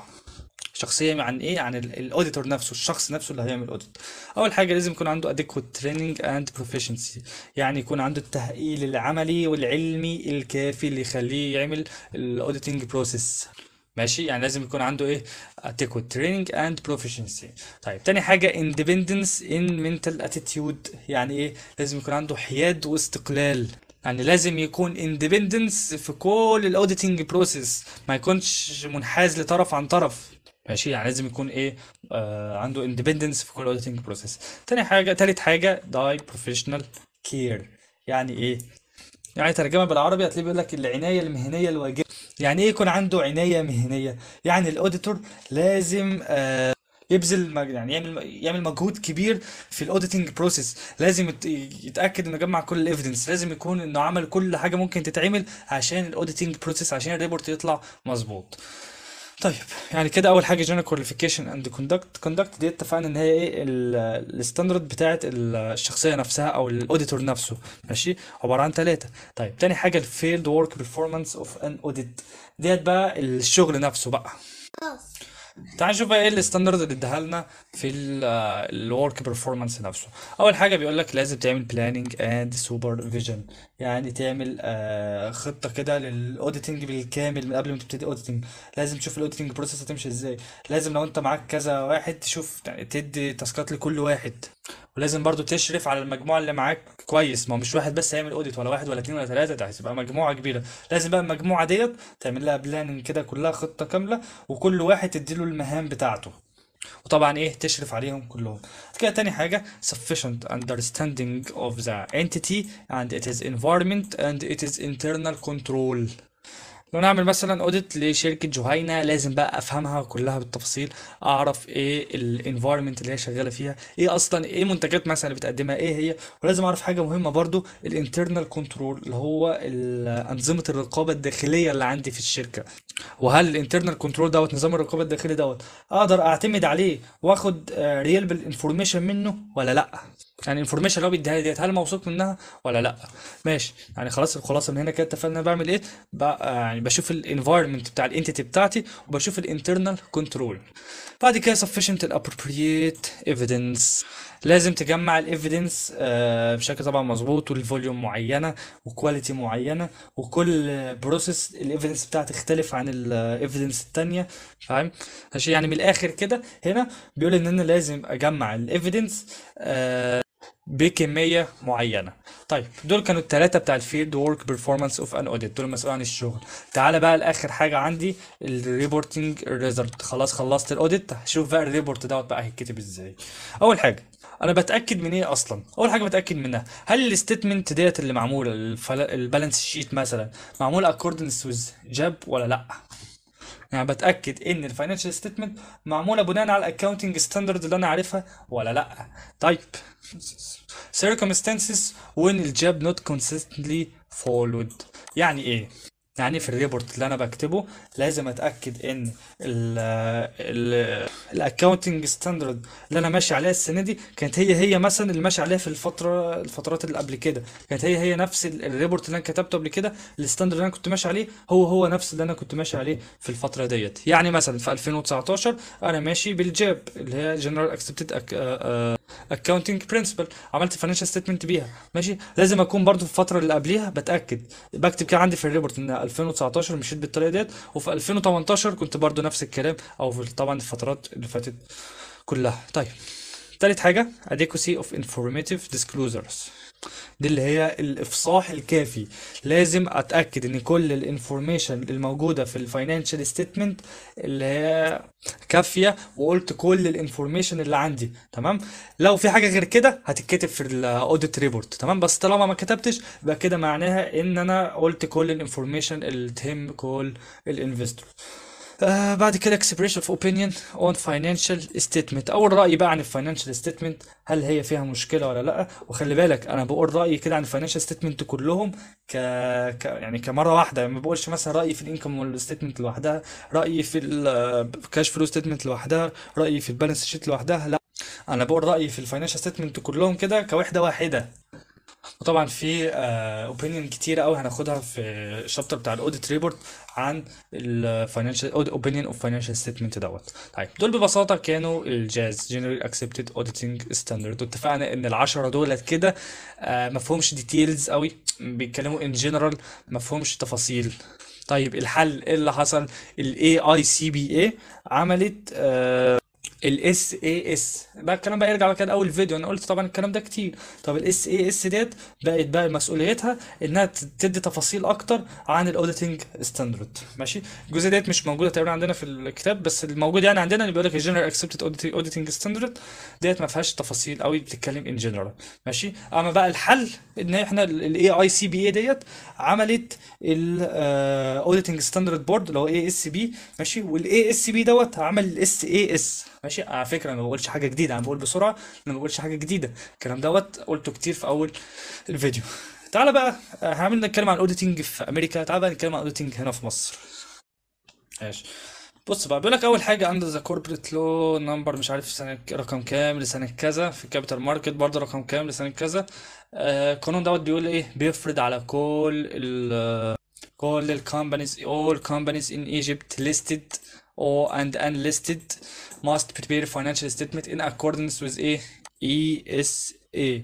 شخصية عن ايه؟ عن الاوديتور نفسه، الشخص نفسه اللي هيعمل اوديت. اول حاجة لازم يكون عنده adequate training and proficiency، يعني يكون عنده التأهيل العملي والعلمي الكافي اللي يخليه يعمل الاوديتنج بروسيس. ماشي. يعني لازم يكون عنده ايه adequate training and proficiency. طيب تاني حاجة independence in mental attitude، يعني ايه؟ لازم يكون عنده حياد واستقلال، يعني لازم يكون independence في كل الاوديتنج بروسيس، ما يكونش منحاز لطرف عن طرف. ماشي. يعني لازم يكون ايه آه عنده اندبندنس في كل اوديتنج بروسيس. تاني حاجه تالت حاجه داي بروفيشنال كير، يعني ايه؟ يعني ترجمه بالعربي هتلاقيه بيقول لك العنايه المهنيه الواجبه. يعني ايه يكون عنده عنايه مهنيه؟ يعني الاوديتور لازم آه يبذل مج... يعني يعمل يعمل مجهود كبير في الاوديتنج بروسيس، لازم يت- يتاكد انه جمع كل الايفيدنس، لازم يكون انه عمل كل حاجه ممكن تتعمل عشان الاوديتنج بروسيس، عشان الريبورت يطلع مظبوط. طيب يعني كده اول حاجه general qualification and conduct. conduct دي اتفقنا ان هي ايه الستاندرد بتاعت الشخصيه نفسها او الاوديتور نفسه. ماشي. عباره عن ثلاثه. طيب تاني حاجه الفيلد ورك performance اوف ان اوديت، ديت بقى الشغل نفسه بقى. تعال نشوف بقى ايه الستاندرد اللي اداها لنا في الورك بيرفورمانس نفسه. اول حاجه بيقول لك لازم تعمل بلاننج اند سوبرفيجن، يعني تعمل آه، خطه كده للاوديتنج بالكامل من قبل ما تبتدي اوديتنج. لازم تشوف الاوديتنج بروسيس هتمشي ازاي، لازم لو انت معاك كذا واحد تشوف يعني تدي تاسكات لكل واحد، ولازم برضو تشرف على المجموعه اللي معاك كويس. ما هو مش واحد بس هيعمل اوديت، ولا واحد ولا اتنين ولا تلاته، ده هتبقى مجموعه كبيره. لازم بقى المجموعه ديت تعمل لها بلاننج كده كلها خطه كامله، وكل واحد تديله المهام بتاعته، وطبعا ايه تشرف عليهم كلهم. كده تاني حاجة sufficient understanding of the entity and its environment and its internal control. لو نعمل مثلا اوديت لشركة جهينة لازم بقى افهمها كلها بالتفاصيل، اعرف ايه الانفايرمنت اللي هي شغالة فيها، ايه اصلا ايه منتجات مثلا اللي بتقدمها ايه هي. ولازم اعرف حاجة مهمة برضو الانترنال كنترول، اللي هو ال- انظمة الرقابة الداخلية اللي عندي في الشركة. وهل الانترنال كنترول دوت نظام الرقابة الداخلي دوت اقدر اعتمد عليه واخد ريلبل انفورميشن منه ولا لا. يعني الانفورميشن اللي هو بيديها لي ديت هل موثوق منها ولا لا. ماشي، يعني خلاص الخلاصه من هنا كده اتفقنا بعمل ايه بقى. يعني بشوف الانفايرمنت بتاع الانتيتي بتاعتي وبشوف الانترنال كنترول. بعد كده sufficient and appropriate evidence. لازم تجمع الايفيدنس بشكل طبعا مظبوط والفوليوم معينه وكواليتي معينه، وكل بروسيس الايفيدنس بتاعها تختلف عن الايفيدنس التانية. فاهم؟ ماشي، يعني من الاخر كده هنا بيقول ان انا لازم اجمع الايفيدنس بكميه معينه. طيب دول كانوا الثلاثه بتاع الفيلد ورك بيرفورمانس اوف ان اوديت، دول مسؤول عن الشغل. تعالى بقى لاخر حاجه عندي، الريبورتنج ريزلت. خلاص خلصت الاوديت، هشوف بقى الريبورت دوت بقى هيتكتب ازاي. اول حاجه انا بتاكد من ايه اصلا؟ اول حاجه بتاكد منها هل الستيتمنت ديت اللي معموله البالانس شيت مثلا معموله اكوردنس ويز جاب ولا لا. يعني بتاكد ان الفاينانشال ستيتمنت معموله بناء على الاكونتنج ستاندرد اللي انا عارفها ولا لا. طيب circumstances when الجاب not consistently followed. يعني ايه؟ يعني في الريبورت اللي انا بكتبه لازم اتاكد ان الاكونتنج ستاندرد اللي انا ماشي عليها السنه دي كانت هي هي مثلا اللي ماشي عليها في الفتره الفترات اللي قبل كده، كانت هي هي نفس ال- الريبورت اللي انا كتبته قبل كده، الستاندرد اللي انا كنت ماشي عليه هو هو نفس اللي انا كنت ماشي عليه في الفتره ديت. يعني مثلا في ألفين وتسعتاشر انا ماشي بالجاب اللي هي جنرال اكسبتد اكاونتنج برنسبل، عملت فاينانشال ستيتمنت بيها. ماشي، لازم اكون برضو في الفتره اللي قبليها بتاكد، بكتب كده عندي في الريبورت ان ألفين وتسعتاشر مشيت بالطريقه ديت، وفي ألفين وتمنتاشر كنت برضو نفس الكلام، او في طبعا الفترات اللي فاتت كلها. طيب تالت حاجه adequacy of informative disclosures. دي اللي هي الافصاح الكافي. لازم اتاكد ان كل الانفورميشن الموجوده في الفاينانشال ستيتمنت اللي هي كافيه، وقلت كل الانفورميشن اللي عندي تمام. لو في حاجه غير كده هتتكتب في الاوديت ريبورت تمام، بس طالما ما كتبتش يبقى كده معناها ان انا قلت كل الانفورميشن اللي تهم كل الانفستور. آه بعد كده expression of opinion on financial statement. أول رأي بقى عن الفاينانشال ستيتمنت، هل هي فيها مشكلة ولا لأ. وخلي بالك أنا بقول رأيي كده عن الفاينانشال ستيتمنت كلهم ك... ك... يعني كمرة واحدة، يعني ما بقولش مثلا رأيي في الانكم ستيتمنت لوحدها، رأيي في الكاش فلو ستيتمنت لوحدها، رأيي في البالانس شيت لوحدها، لا أنا بقول رأيي في الفاينانشال ستيتمنت كلهم كده كوحدة واحدة. وطبعا في اوبينيون كتيرة قوي هناخدها في الشابتر بتاع الاوديت ريبورت عن الفاينانشال اوبينيون اوف فاينانشال ستيتمنت دوت. طيب دول ببساطه كانوا الجاز جنرال اكسبتد اوديتنج ستاندرد، واتفقنا ان العشرة دولت كده آه، مفهومش ديتيلز قوي، بيتكلموا ان جنرال مفهومش تفاصيل. طيب الحل ايه اللي حصل؟ الاي اي سي بي اي عملت آه الاس اي اس بقى. الكلام بقى يرجع بقى كده اول فيديو انا قلت طبعا الكلام ده كتير. طب الاس اي اس ديت بقت بقى مسؤوليتها انها تدي تفاصيل اكتر عن الاوديتنج ستاندرد. ماشي، الجزء ديت مش موجوده تقريبا عندنا في الكتاب، بس الموجود يعني عندنا اللي بيقول لك الجنرال اكسبتد اوديتنج ستاندرد ديت ما فيهاش تفاصيل قوي، بتتكلم ان جنرال. ماشي، اما بقى الحل ان احنا الاي اي سي بي اي ديت عملت الاوديتنج ستاندرد بورد اللي هو اي اس بي. ماشي، والاي اس بي دوت عمل الاس اي اس. ماشي، على فكره انا ما بقولش حاجه جديده، انا بقول بسرعه، انا ما بقولش حاجه جديده، الكلام دوت قلته كتير في اول الفيديو. تعالى بقى آه، هعمل نتكلم عن الاوديتنج في امريكا، تعالى بقى نتكلم عن الاوديتنج هنا في مصر. ماشي، بص بقى بيقول لك اول حاجه عند ذا كوربريت لو نمبر مش عارف سنه رقم كام لسنه كذا، في الكابيتال ماركت برضه رقم كام لسنه كذا. آه، القانون دوت بيقول ايه؟ بيفرض على كل ال كل ال companies all companies in Egypt listed or and unlisted must prepare financial statement in accordance with a E S A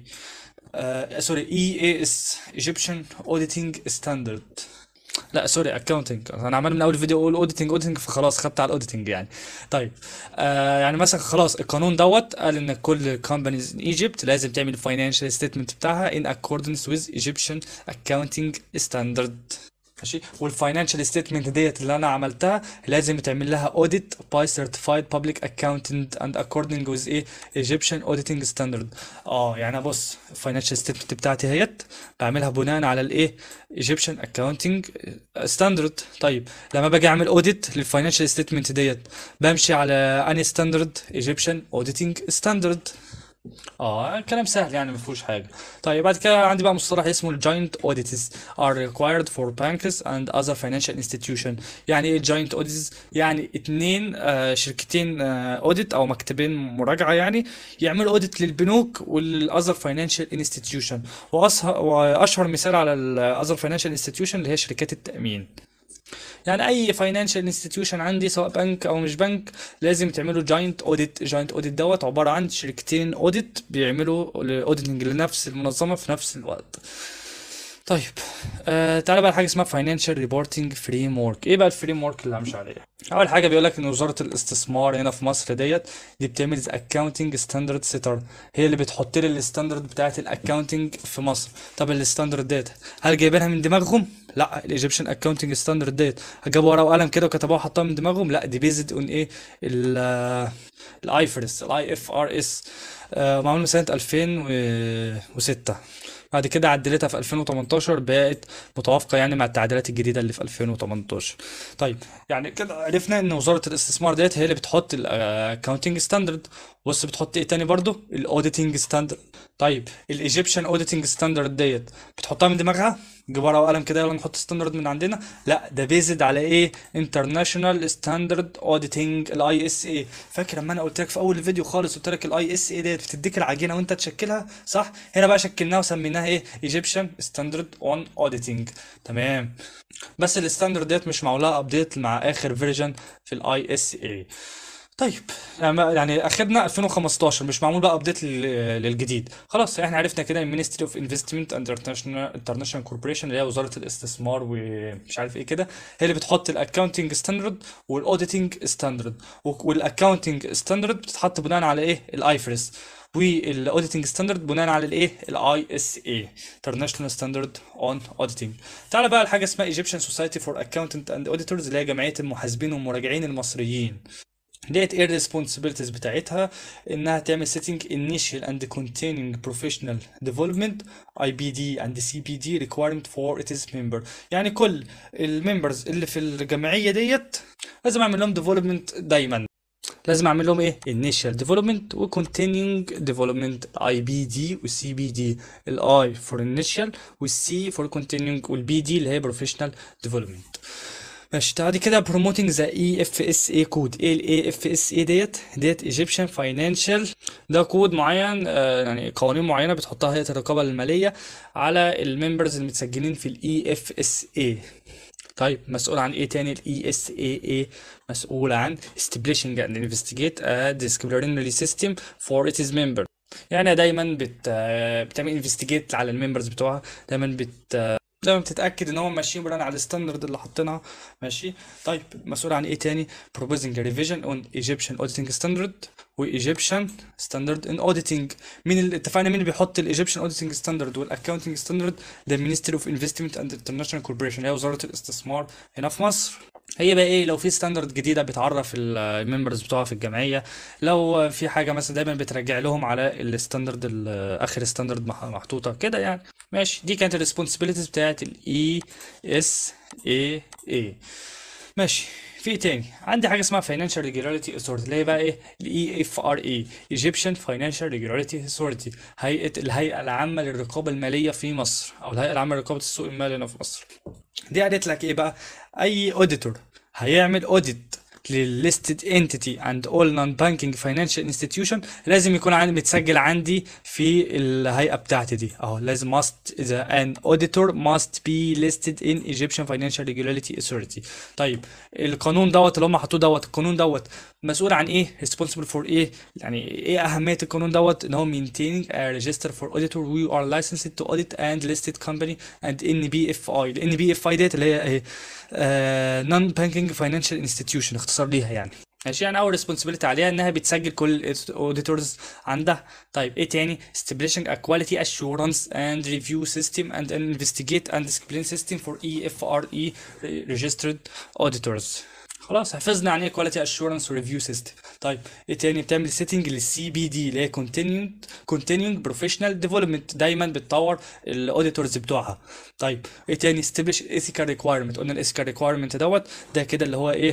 uh, sorry E A S Egyptian Auditing Standard. لا سوري اكاونتنج، انا عمال من اول فيديو اقول اوديتنج اوديتنج فخلاص خدت على الاوديتنج يعني. طيب آه يعني مثلا خلاص القانون دوت قال ان كل كومبانيز ان ايجيبت لازم تعمل الفاينانشال ستيتمنت بتاعها in accordance with Egyptian accounting standard. ماشي، والفاينانشال ستيتمنت ديت اللي انا عملتها لازم تعمل لها اوديت باي سيرتيفايد بابليك اكاونتنت اند اكوردنج ويز ايه ايجيبشن اوديتنج ستاندرد. اه يعني بص الفاينانشال ستيتمنت بتاعتي هيت بعملها بناء على الايه ايجيبشن اكاونتنج ستاندرد. طيب لما باجي اعمل اوديت للفاينانشال ستيتمنت ديت بمشي على اني ستاندرد؟ ايجيبشن اوديتنج ستاندرد. اه كلام سهل يعني ما فيهوش حاجه. طيب بعد كده عندي بقى مصطلح اسمه الجاينت اوديتس are required for banks and other financial institution. يعني ايه جاينت اوديتس؟ يعني اتنين آه شركتين اوديت او مكتبين مراجعه يعني يعملوا اوديت للبنوك والاذر فاينانشال انستتيوشن. واشهر مثال على الاذر فاينانشال انستتيوشن اللي هي شركات التامين. يعني اي فاينانشال انستتيوشن عندي سواء بنك او مش بنك لازم تعملوا جاينت اوديت. جاينت اوديت دوت عباره عن شركتين اوديت بيعملوا اوديتنج لنفس المنظمه في نفس الوقت. طيب آه تعالى بقى حاجه اسمها فاينانشال ريبورتنج فريم ورك. ايه بقى الفريم ورك اللي همشي عليها؟ اول حاجه بيقول لك ان وزاره الاستثمار هنا في مصر ديت دي بتعمل اكاونتنج ستاندرد سيتر. هي اللي بتحط لي الستاندرد بتاعت الاكاونتنج في مصر. طب الستاندرد ديت هل جايبينها من دماغهم؟ لا، الايجيبشن اكاونتنج ستاندرد ديت جابوا ورقه وقلم كده وكتبوها وحطوها من دماغهم؟ لا، دي بيزد اون ايه؟ الايفرس الاي اف ار اس، معمول من سنه ألفين وستة. بعد كده عدلتها في ألفين وتمنتاشر بقت متوافقة يعني مع التعديلات الجديدة اللي في ألفين وتمنتاشر. طيب يعني كده عرفنا ان وزارة الاستثمار ديت هي اللي بتحط الاكاونتنج ستاندرد. بص بتحط ايه تاني برضو؟ الاوديتنج ستاندرد. طيب الايجيبشن اوديتنج ستاندرد ديت بتحطها من دماغها؟ جيب ورقة وقلم كده يلا نحط ستاندرد من عندنا؟ لا، ده بيزد على ايه؟ انترناشونال ستاندرد اوديتنج الاي اس اي. فاكر لما انا قلت لك في اول الفيديو خالص قلت لك الاي اس اي ديت بتديك العجينه وانت تشكلها صح؟ هنا بقى شكلناها وسميناها ايه؟ ايجيبشن ستاندرد اون اوديتنج. تمام. بس الستاندرد ديت مش معمولها ابديت مع اخر فيرجن في الاي اس اي. طيب يعني يعني اخدنا ألفين وخمستاشر مش معمول بقى ابديت للجديد. خلاص احنا عرفنا كده المينستري اوف انفستمنت اند انترناشونال كوربوريشن اللي هي وزاره الاستثمار ومش عارف ايه كده هي اللي بتحط الاكاونتنج ستاندرد والاوديتنج ستاندرد. والاكاونتنج ستاندرد بتتحط بناء على ايه؟ الايفرس. والاوديتنج ستاندرد بناء على الايه؟ الاي اس اي انترناشونال ستاندرد اون اوديتنج. تعالى بقى لحاجه اسمها ايجيبشن سوسايتي فور اكاونتنت اند اوديتورز اللي هي جمعيه المحاسبين والمراجعين المصريين. ديت ايه الريسبونسبيلتيز بتاعتها؟ انها تعمل setting initial and continuing professional development اي بي دي and سي بي دي requirement for its member. يعني كل الممبرز اللي في الجمعية ديت لازم اعمل لهم development دايما. لازم اعمل لهم ايه؟ initial development و continuing development اي بي دي و سي بي دي. الاي for initial والسي for continuing والبي دي اللي هي professional development. ماشي. بعد كده promoting the اي اف اس اي code. ايه ال اي اف اس اي ديت؟ ديت Egyptian Financial. ده كود معين آه يعني قوانين معينة بتحطها هيئة الرقابة المالية على الممبرز المتسجلين في الاي اف اس اي. طيب مسؤول عن ايه تاني الاي اس اي اي؟ مسؤول عن establishing and investigate a disciplinary system for its member. يعني دايما بت آه، بتعمل انفستيجيت على الممبرز بتوعها. دايما بت دايما بتتاكد ان هم ماشيين بناء على الستاندرد اللي حاطينها. ماشي. طيب مسؤول عن ايه تاني؟ proposing a revision on Egyptian auditing standard و Egyptian standard in auditing. مين اللي اتفقنا مين اللي بيحط الايجيبشن auditing standard والاكاونتنج standard؟ ده Ministry of Investment and International Corporation اللي هي وزارة الاستثمار هنا في مصر. هي بقى ايه؟ لو في ستاندرد جديده بتعرف الممبرز بتوعها في الجمعيه. لو في حاجه مثلا دايما بترجع لهم على الستاندرد اخر ستاندرد محطوطه كده يعني. ماشي. دي كانت الريسبونسبيلتيز بتاعت الاي اس اي اي. ماشي. في ايه تاني؟ عندي حاجه اسمها Financial Regularity Authority اللي هي بقى ايه؟ الاي اف ار اي Egyptian Financial Regularity Authority. هيئه الهيئه العامه للرقابه الماليه في مصر او الهيئه العامه لرقابه السوق المالي هنا في مصر. دي قالت لك ايه بقى؟ اي اوديتور هيعمل اوديت للليستد انتيتي اند اول نون بانكينج فاينانشال انستتيوشن لازم يكون عندي متسجل عندي في الهيئه بتاعتي دي اهو. لازم must the an auditor must be listed in Egyptian Financial Regularity Authority. طيب القانون دوت اللي هم حطوه دوت القانون دوت مسؤول عن ايه؟ responsible for ايه؟ يعني ايه اهميه القانون دوت؟ ان هو maintaining a register for auditor who are licensed to audit and listed company and ان بي اف اي. ال ان بي اف اي ديت اللي هي ايه؟ نون بانكينج فاينانشال انستتيوشن اختصار ليها يعني. ماشي. يعني اول ريسبونسبيلتي عليها انها بتسجل كل الاوديتورز عندها. طيب ايه تاني؟ establishing a quality assurance and review system and an investigate and discipline system for اي اف ار اي registered auditors. خلاص حفظنا عن ايه كواليتي اشورنس وريفيو سيستم. طيب ايه تاني؟ بتعمل سيتنج للسي بي دي اللي هي continuing continuing professional development. دايما بتطور الاوديتورز بتوعها. طيب ايه تاني؟ establish ethical requirement. قلنا الايثيكال ريكوايرمنت دوت ده كده اللي هو ايه؟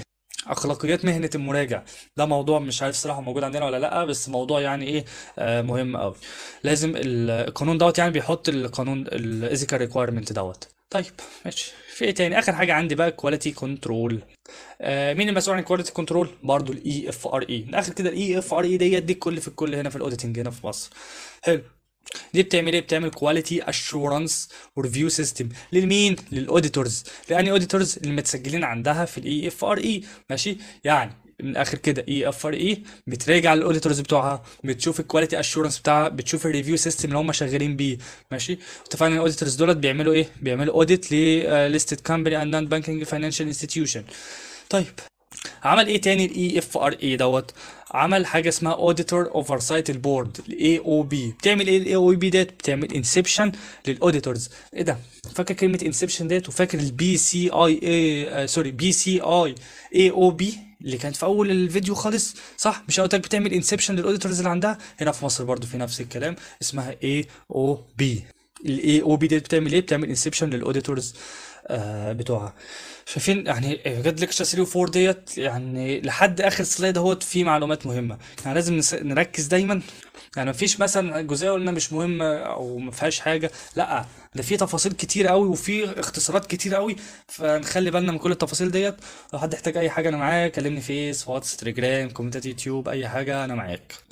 اخلاقيات مهنه المراجع، ده موضوع مش عارف صراحه موجود عندنا ولا لا، بس موضوع يعني ايه، آه مهم قوي. لازم ال- القانون دوت يعني بيحط القانون الايثيكال ريكويرمنت دوت. طيب ماشي، في ايه تاني؟ اخر حاجه عندي بقى كواليتي كنترول. آه مين المسؤول عن الكواليتي كنترول؟ برضو الاي اف ار اي. من الاخر كده الاي اف ار اي ديت دي الكل في الكل هنا في الاوديتنج هنا في مصر. حلو. دي بتعمل ايه؟ بتعمل كواليتي اشورنس وريفيو سيستم للمين؟ للاوديتورز. لاني اوديتورز اللي متسجلين عندها في الاي اف ار اي. ماشي، يعني من الاخر كده اي اف ار اي بتراجع الاوديتورز بتوعها، بتشوف الكواليتي اشورنس بتاعها، بتشوف الريفيو سيستم اللي هم شغالين بيه. ماشي، اتفقنا ان الاوديتورز دولت بيعملوا ايه؟ بيعملوا اوديت لليستد كامباني اند نون بانكينج فاينانشال انستتيوشن. طيب، عمل ايه تاني الاي اف ار اي دوت؟ عمل حاجه اسمها اوديتور اوفرسايت البورد، الاي او بي. بتعمل ايه الاي او بي ديت؟ بتعمل انسبشن للاوديتورز. ايه ده؟ فاكر كلمه انسبشن ديت؟ وفاكر البي سي اي اي، سوري، بي سي اي اي او بي اللي كانت في اول الفيديو خالص، صح؟ مش قلت لك بتعمل انسبشن للاوديتورز اللي عندها؟ هنا في مصر برضو في نفس الكلام، اسمها اي او بي. الاي او بي ديت بتعمل ايه؟ بتعمل انسبشن للاوديتورز آه بتوعها. شايفين يعني بجد ليكشر ثلاثة و أربعة ديت يعني لحد اخر سلايد اهوت فيه معلومات مهمه، يعني لازم نس- نركز دايما. يعني مفيش مثلا جزئيه قلنا مش مهمه او ما فيهاش حاجه، لا، ده في تفاصيل كتير قوي وفي اختصارات كتير قوي، فنخلي بالنا من كل التفاصيل ديت. لو حد احتاج اي حاجه انا معاك، كلمني فيس، واتس، تليجرام، كومنتات يوتيوب، اي حاجه انا معاك.